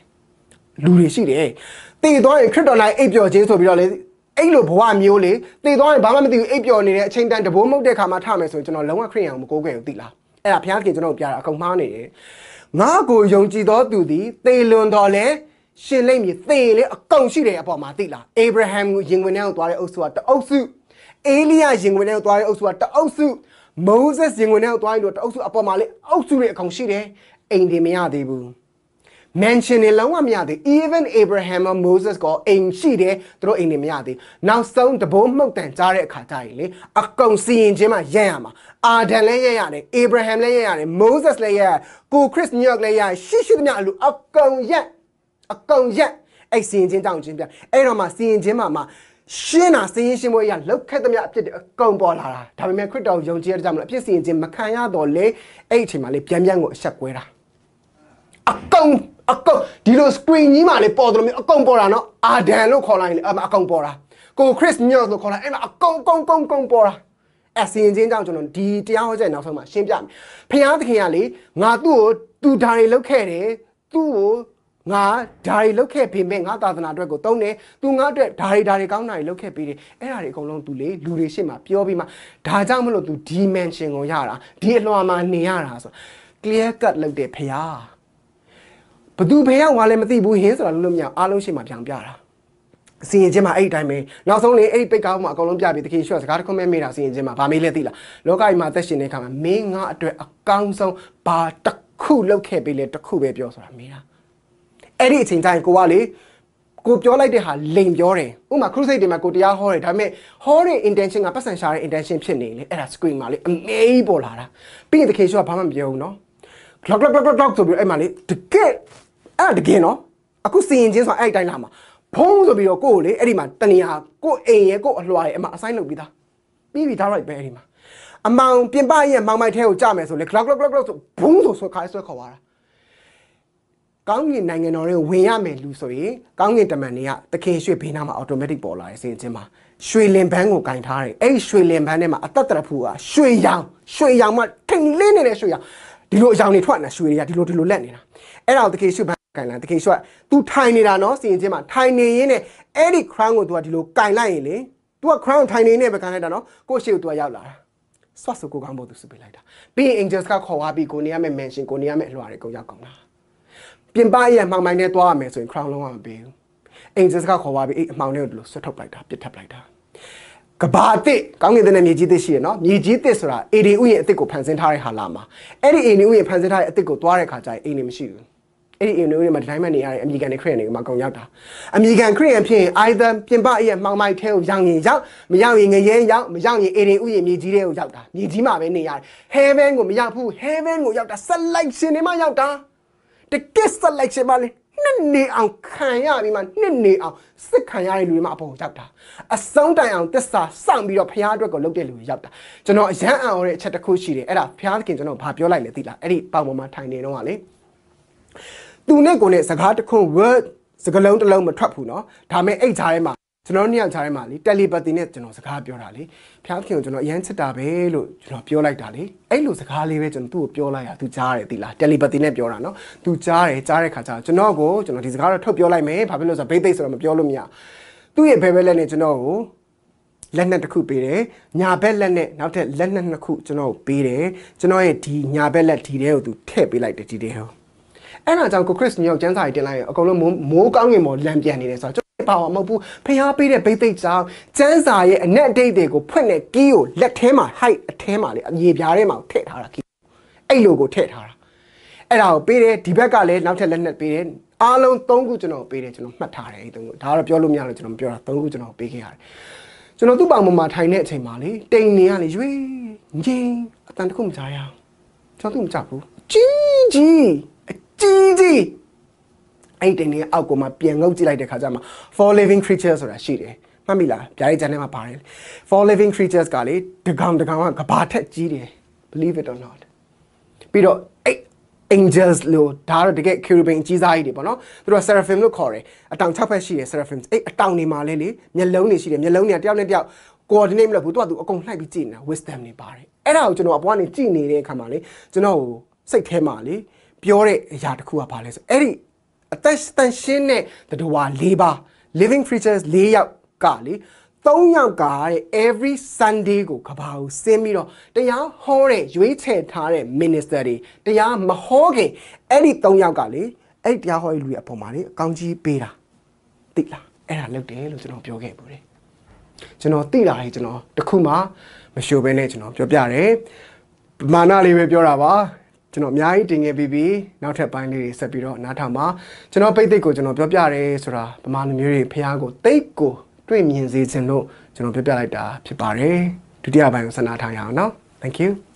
တည်သွားရင်ခရစ်တော်လိုက်အိပ်ပျော်ခြင်းဆိုပြီးတော့လေအဲ့လိုဘဝမျိုးလေတည်သွားရင်ဘာမှမသိဘူးအိပ်ပျော်နေတဲ့အချိန်တန်တဘိုးမုတ်တဲ့ခါမှာထမယ်ဆိုရင်ကျွန်တော်လုံးဝခရစ်ယာန်ကိုမကိုးခဲ့ဘူးသိလားအဲ့ဒါဘုရားခင်ကျွန်တော်ပြတာအကုန်မှားနေတယ်ငါကိုယုံကြည်သောသူသည်သေလွန်တော်လဲရှင်လိမ့်မည်သေလေအကုန်ရှိတယ်အပေါ်မှာသိလားအေဗြဟံကိုရင်ဝင်ထဲကိုသွားတဲ့အုပ်စုကတအုပ်စုအေလိယရင်ဝင်ထဲကိုသွားတဲ့အုပ်စုကတအုပ်စုMoses ရင်ဝင်ထဲကိုသွားရင်တော့တအုပ်စုအပေါ်မှာလေအုပ်စုတွေအကောင်ရှိတယ်အိမ်တွေမရသေးဘူး mention နေလုံးဝမရသေး even Abraham နဲ့ Moses ကအိမ်ရှိတယ်သူတို့အိမ်တွေမရသေးနောက်ဆုံးတဘိုးမှုတ်တန်ကြားတဲ့အခါကျရင်လေအကောင်စီရင်ချင်းမှရက်ရမှာအာဒန်လည်းရက်ရတယ် Abraham လည်းရက်ရတယ် Moses လည်းရက်ကိုခရစ်ညော့လည်းရက်ရှိသမျှအလူအကောင်ရက်အဲ့စီရင်ချင်းတောင်းချင်းပြအဲ့တော့မှစီရင်ချင်းမှာရှင်းတာစည်ရင်ရှင်းပွဲရလောက်ခက်သမျှအဖြစ်အကုန်ပေါ်လာတာဒါပေမဲ့ခရစ်တော်ယုံကြည်ရတဲ့ကြောင့်မလို့အဖြစ်စည်ရင်ချင်းမခံရတော့လေအဲ့အချိန်မှာလေပြန်ကိုအဆက်ကွဲတာအကုန်ဒီလို screen ကြီးမှာလေပေါ်တယ်လို့မျိုးအကုန်ပေါ်တာနော်အာဒန်လို့ခေါ်လိုက်ရင်အကုန်ပေါ်တာကိုခရစ်ညော့လို့ခေါ်လိုက်အဲ့မှာအကုန်ပေါ်တာအစင်ချင်းကြောင့်ကျွန်တော်ဒီတရားဟောချက်နောက်ဆုံးမှာရှင်းပြမယ်ဖခင်သခင်ကလေငါသူ့ကိုသူဓာရီလောက်ခဲ့တယ်သူ့ကိုငါဓာရီလောက်ခဲ့ပြင်မဲ့ငါသာသနာအတွက်ကိုတုံးတယ်သူငါအတွက်ဓာရီကောင်းတာတွေလောက်ခဲ့ပြီးတယ်အဲ့ဒါတွေအကုန်လုံးသူလေလူတွေရှေ့မှာပြောပြီးမှဒါကြောင့်မလို့သူ dimension ကိုရတာဒီအလွှာမှာနေရတာဆို clear cut လုပ်တဲ့ဖခင်ဘသူဖခင်ကလည်းမသိဘူးဟင်းဆိုတာလို့မရအားလုံးရှေ့မှာပြောင်ပြတာစီရင်ချင်းမှာအဲ့ဒီတိုင်းပဲနောက်ဆုံးလေအဲ့ဒီပိတ်ကောင်းမှာအကုန်လုံးပြပြီးတခင်ရှော့စကားတစ်ခွန်းမဲမေးတာစီရင်ချင်းမှာဗာမေးလဲသိလားလောကကြီးမှာသက်ရှင်တဲ့အခါမှာမင်းငါအတွက်အကောင်းဆုံးဘာတစ်ခုလောက်ခဲ့ပြီးလဲတစ်ခုပဲပြောဆိုတာမေးတာအဲ့ဒီအချိန်တိုင်းကိုကလေကိုပြောလိုက်တဲ့ဟာလိန်ပြောတယ်ဥမာခရုစိတ်တွေမှာကိုတရားဟောတယ်ဒါပေမဲ့ဟောတဲ့ intention ကပတ်စံရှာတဲ့ intention ဖြစ်နေလေအဲ့ဒါ screen မှာလေအမေးပေါ်လာတာပြီးရင်တခင်ရှော့ကဘာမှမပြောဘူးနော် clock ဆိုပြီးအဲ့မှာလေတကယ်အဲ့တကယ်နော်အခုစီရင်ချင်းဆိုအဲ့ဒီတိုင်းလာမှာဖုံးဆိုပြီးတော့ကိုကိုလေအဲ့ဒီမှာတနေရာကိုအိမ်ရဲ့ကိုအလွှာရဲ့အမအဆိုင်လုပ်ပြီးသားပြီးပြီဒါ right ပဲအဲ့ဒီမှာအမောင်ပြင်ပရဲ့မောင်မိုက်ထဲကိုကြမယ်ဆိုလေ clock ဆိုဘုံဆိုဆွဲခေါ်သွားတာကောင်းကင်နိုင်ငံတော်တွေကိုဝင်ရမယ်လူဆိုရင်ကောင်းကင်တမန်တွေကတခင်ရွှေဘေးနားမှာ automatic ပေါ်လာတယ်စီရင်ချင်းမှာရွှေလင်ပန်းကိုကင်ထားတယ်အဲ့ဒီရွှေလင်ပန်းထဲမှာအသက်တရဖူကရွှေရောင်မှထိန်လင်းနေတဲ့ရွှေရောင်ဒီလိုအရောင်တွေထွက်နေတာရွှေတွေကဒီလိုလက်နေတာအဲ့ဒါကိုတခင်ရွှေဘန်းကင်လာတခင်ရွှေက तू ထိုင်နေတာနော်စီရင်ချင်းမှာထိုင်နေရင်းနဲ့အဲ့ဒီ crown ကို तू ကဒီလိုကင်လိုက်ရင်လေ तू က crown ထိုင်နေနေပဲကင်လိုက်တာနော်ကိုရှေ့ကို तू ရောက်လာတာဆွတ်စကိုကောင်းဖို့ तू စုပေးလိုက်တာပြီးရင် angels ကခေါ်သွားပြီးကိုနေရမယ့် mansion ကိုနေရမယ့်အလွှာတွေကုန်ရောက်ကုန်လာပြင်ပရဲ့မှောင်မိုင်းနဲ့သွားရမယ်ဆိုရင် crown လုံးဝမပေးဘူး angels ကခေါ်သွားပြီးအဲ့အမှောင်တွေကိုဒီလိုဆွတ်ထုတ်လိုက်တာပြစ်ထပ်လိုက်တာကဘာတစ်ကောင်းကင်တဲ့မြေကြီးတစ်ရှိရနော်မြေကြီးတစ်ဆိုတာအေဒီဥယျာဉ်အစ်စ်ကိုဖန်ဆင်းထားတဲ့ဟာလာမှာအဲ့ဒီအေဒီဥယျာဉ်ဖန်ဆင်းထားတဲ့အစ်စ်ကိုသွားတဲ့ခါကျရင်အိမ်နေမရှိဘူးအဲ့ဒီအေဒီဥယျာဉ်မှာဒီတိုင်းမှနေရတဲ့အမေရိကန်တွေခရစ်ယာန်တွေမှာကုန်ရောက်တာအမေရိကန်ခရစ်ယာန်ဖြစ်ရင် either ပြင်ပရဲ့မှောင်မိုက်ထဲကိုရောက်ရင်ရောက်မရောက်ရင်ငရဲရောက်မရောက်ရင်အေဒီဥယျာဉ်မြေကြီးထဲကိုရောက်တာမြေကြီးမှာပဲနေရတယ် heaven ကိုမရောက်ဘူး heaven ကိုရောက်တာ selection တွေမှရောက်တာတကယ် selection ပါလေနှစ်နေအောင်ခံရပြီးမှနှစ်နေအောင်စစ်ခံရတဲ့လူတွေမှအပေါ်ကိုရောက်တာအဆုံးတိုင်အောင်သစ္စာစောင့်ပြီးတော့ဖျားအတွက်ကိုလုပ်တဲ့လူတွေရောက်တာကျွန်တော်အရန်အံ့ဩတဲ့အချက်တစ်ခုရှိတယ်အဲ့ဒါဖျားသခင်ကျွန်တော်ဘာပြောလိုက်လဲသိလားအဲ့ဒီပေါင်ပေါ်မှာထိုင်နေတော့ကလေသူနဲ့ကိုနဲ့စကားတစ်ခု word စကားလုံးတစ်လုံးမထွက်ဘူးเนาะဒါပေမဲ့အဲ့ဂျားထဲမှာကျွန်တော်နှစ်ယောက်ဂျားထဲမှာလေ telepathy နဲ့ကျွန်တော်စကားပြောတာလေဖျားသခင်ကိုကျွန်တော်အရန်ချစ်တာပဲလို့ကျွန်တော်ပြောလိုက်တာလေအဲ့လိုစကားလေးပဲကျွန်တော်သူ့ကိုပြောလိုက်ရသူကြားတယ်သိလား telepathy နဲ့ပြောတာเนาะသူကြားတဲ့ခါကျကျွန်တော်ဒီစကားတော့ထုတ်ပြောလိုက်မယ်ဘာဖြစ်လို့ဆိုတော့ဘိသိက်ဆိုတော့မပြောလို့မရသူ့ရဲ့ဘယ်ဘက်လက်နဲ့ကျွန်တော်ကိုလက်နက်တစ်ခုပေးတယ်ညာဘက်လက်နဲ့နောက်ထပ်လက်နက်နှစ်ခုကျွန်တော်ကိုပေးတယ်ကျွန်တော်ရဲ့ဒီညာဘက်လက်ဒီတဲကိုသူထည့်ပေးလိုက်တယ်ဒီတဲကိုအဲ့ဒါကြောင့်ကိုခရစ်ညောက်ကျန်းစာကြီးတင်လိုက်ရင်အကုန်လုံးမိုးကောင်းငင်ပေါ်လမ်းပြန်နေတယ်ဆိုတော့ပါဝါမဟုတ်ဘူးဖျားပေးတဲ့ဘိသိက်ကြောင့်ကျန်းစာရဲ့အနက်အတိတ်တွေကိုဖွင့်တဲ့ကီးကိုလက်ထဲမှာ height အထဲမှာလေအမြေပြားထဲမှာထည့်ထားတာကီးအဲ့လိုကိုထည့်ထားတာအဲ့ဒါကိုပေးတယ်ဒီဘက်ကလည်းနောက်ထပ်လက်နက်ပေးတယ်အားလုံး3ခုကျွန်တော်ပေးတယ်ကျွန်တော်မှတ်ထားတယ်အဲ့3ခုဒါကတော့ပြောလို့မရလို့ကျွန်တော်မပြောတာ3ခုကျွန်တော်ပေးခဲ့ရတယ်ကျွန်တော်သူ့ပေါင်ပေါ်မှာထိုင်တဲ့အချိန်မှာလေတိန်နေရလေရွေးငင်းအတန်တစ်ခုမကြားရအောင်ကျွန်တော်သူ့မကြောက်ဘူးကြီးကြီးအဲ့တိန်နေအောက်ကိုမှပြန်ငုပ်ကြည့်လိုက်တဲ့ခါကျမှ for living creatures ဆိုတာရှိတယ်မှတ်မိလားဗျာဒီကျန်ထဲမှာပါတယ် for living creatures ကလေတကောင်ကကဘာထက်ကြီးတယ် believe it or not ပြီးတော့angels လို့ဒါတော့တကယ် cherubim ကြီးစားကြီးတွေပေါ့နော်သူတို့ seraphim လို့ခေါ်တယ်အတောင်6ဖက်ရှိတယ် seraphim အဲ့အတောင်တွေမှာလဲလေမျက်လုံးတွေရှိတယ်မျက်လုံးတွေကတယောက်နဲ့တယောက် coordinate မလုပ်ဘူးသူကသူအကုန်လှိုက်ပြီးကြည့်နေတာ wisdom တွေပါတယ်အဲ့ဒါကိုကျွန်တော်အပေါ်ကနေကြည့်နေတဲ့အခါမှာလေကျွန်တော်စိတ်ထဲမှာလေပြောတဲ့အရာတစ်ခုကဘာလဲဆိုအဲ့ဒီအသက်ရှင်းတဲ့တတဝါ၄ပါး living creatures ၄ယောက်ကလေ3ယောက်ကတဲ့ every Sunday ကိုကဘာကိုဆင်းပြီးတော့တရားဟောတဲ့ရွေးချယ်ထားတဲ့ minister တွေတရားမဟောခင်အဲ့ဒီ3ယောက်ကလေအဲ့ဒီတရားဟောရေးလူရဲ့အပေါ်မှာလေအကောင်းကြီးပေးတာသိလားအဲ့ဒါလုပ်တယ်လို့ကျွန်တော်ပြောခဲ့ပါတယ်ကျွန်တော်သိတာလေကျွန်တော်တခုမှမရှိုးဘဲနဲ့ကျွန်တော်ပြောပြတယ်ပမာဏလေးပဲပြောတာပါကျွန်တော်အများကြီးတင်ခဲ့ပြီးပြီနောက်ထပ်ပိုင်းလေးတွေဆက်ပြီးတော့နားထောင်ပါကျွန်တော်ပိတ်သိက်ကိုကျွန်တော်ပြောပြတယ်ဆိုတာပမာဏမျိုးတွေဖះကိုတိတ်ကိုတွေ့မြင်စေခြင်းလို့ကျွန်တော်ပြပြလိုက်တာဖြစ်ပါတယ်ဒုတိယပိုင်းကိုဆက်နားထောင်ရအောင်နော် Thank you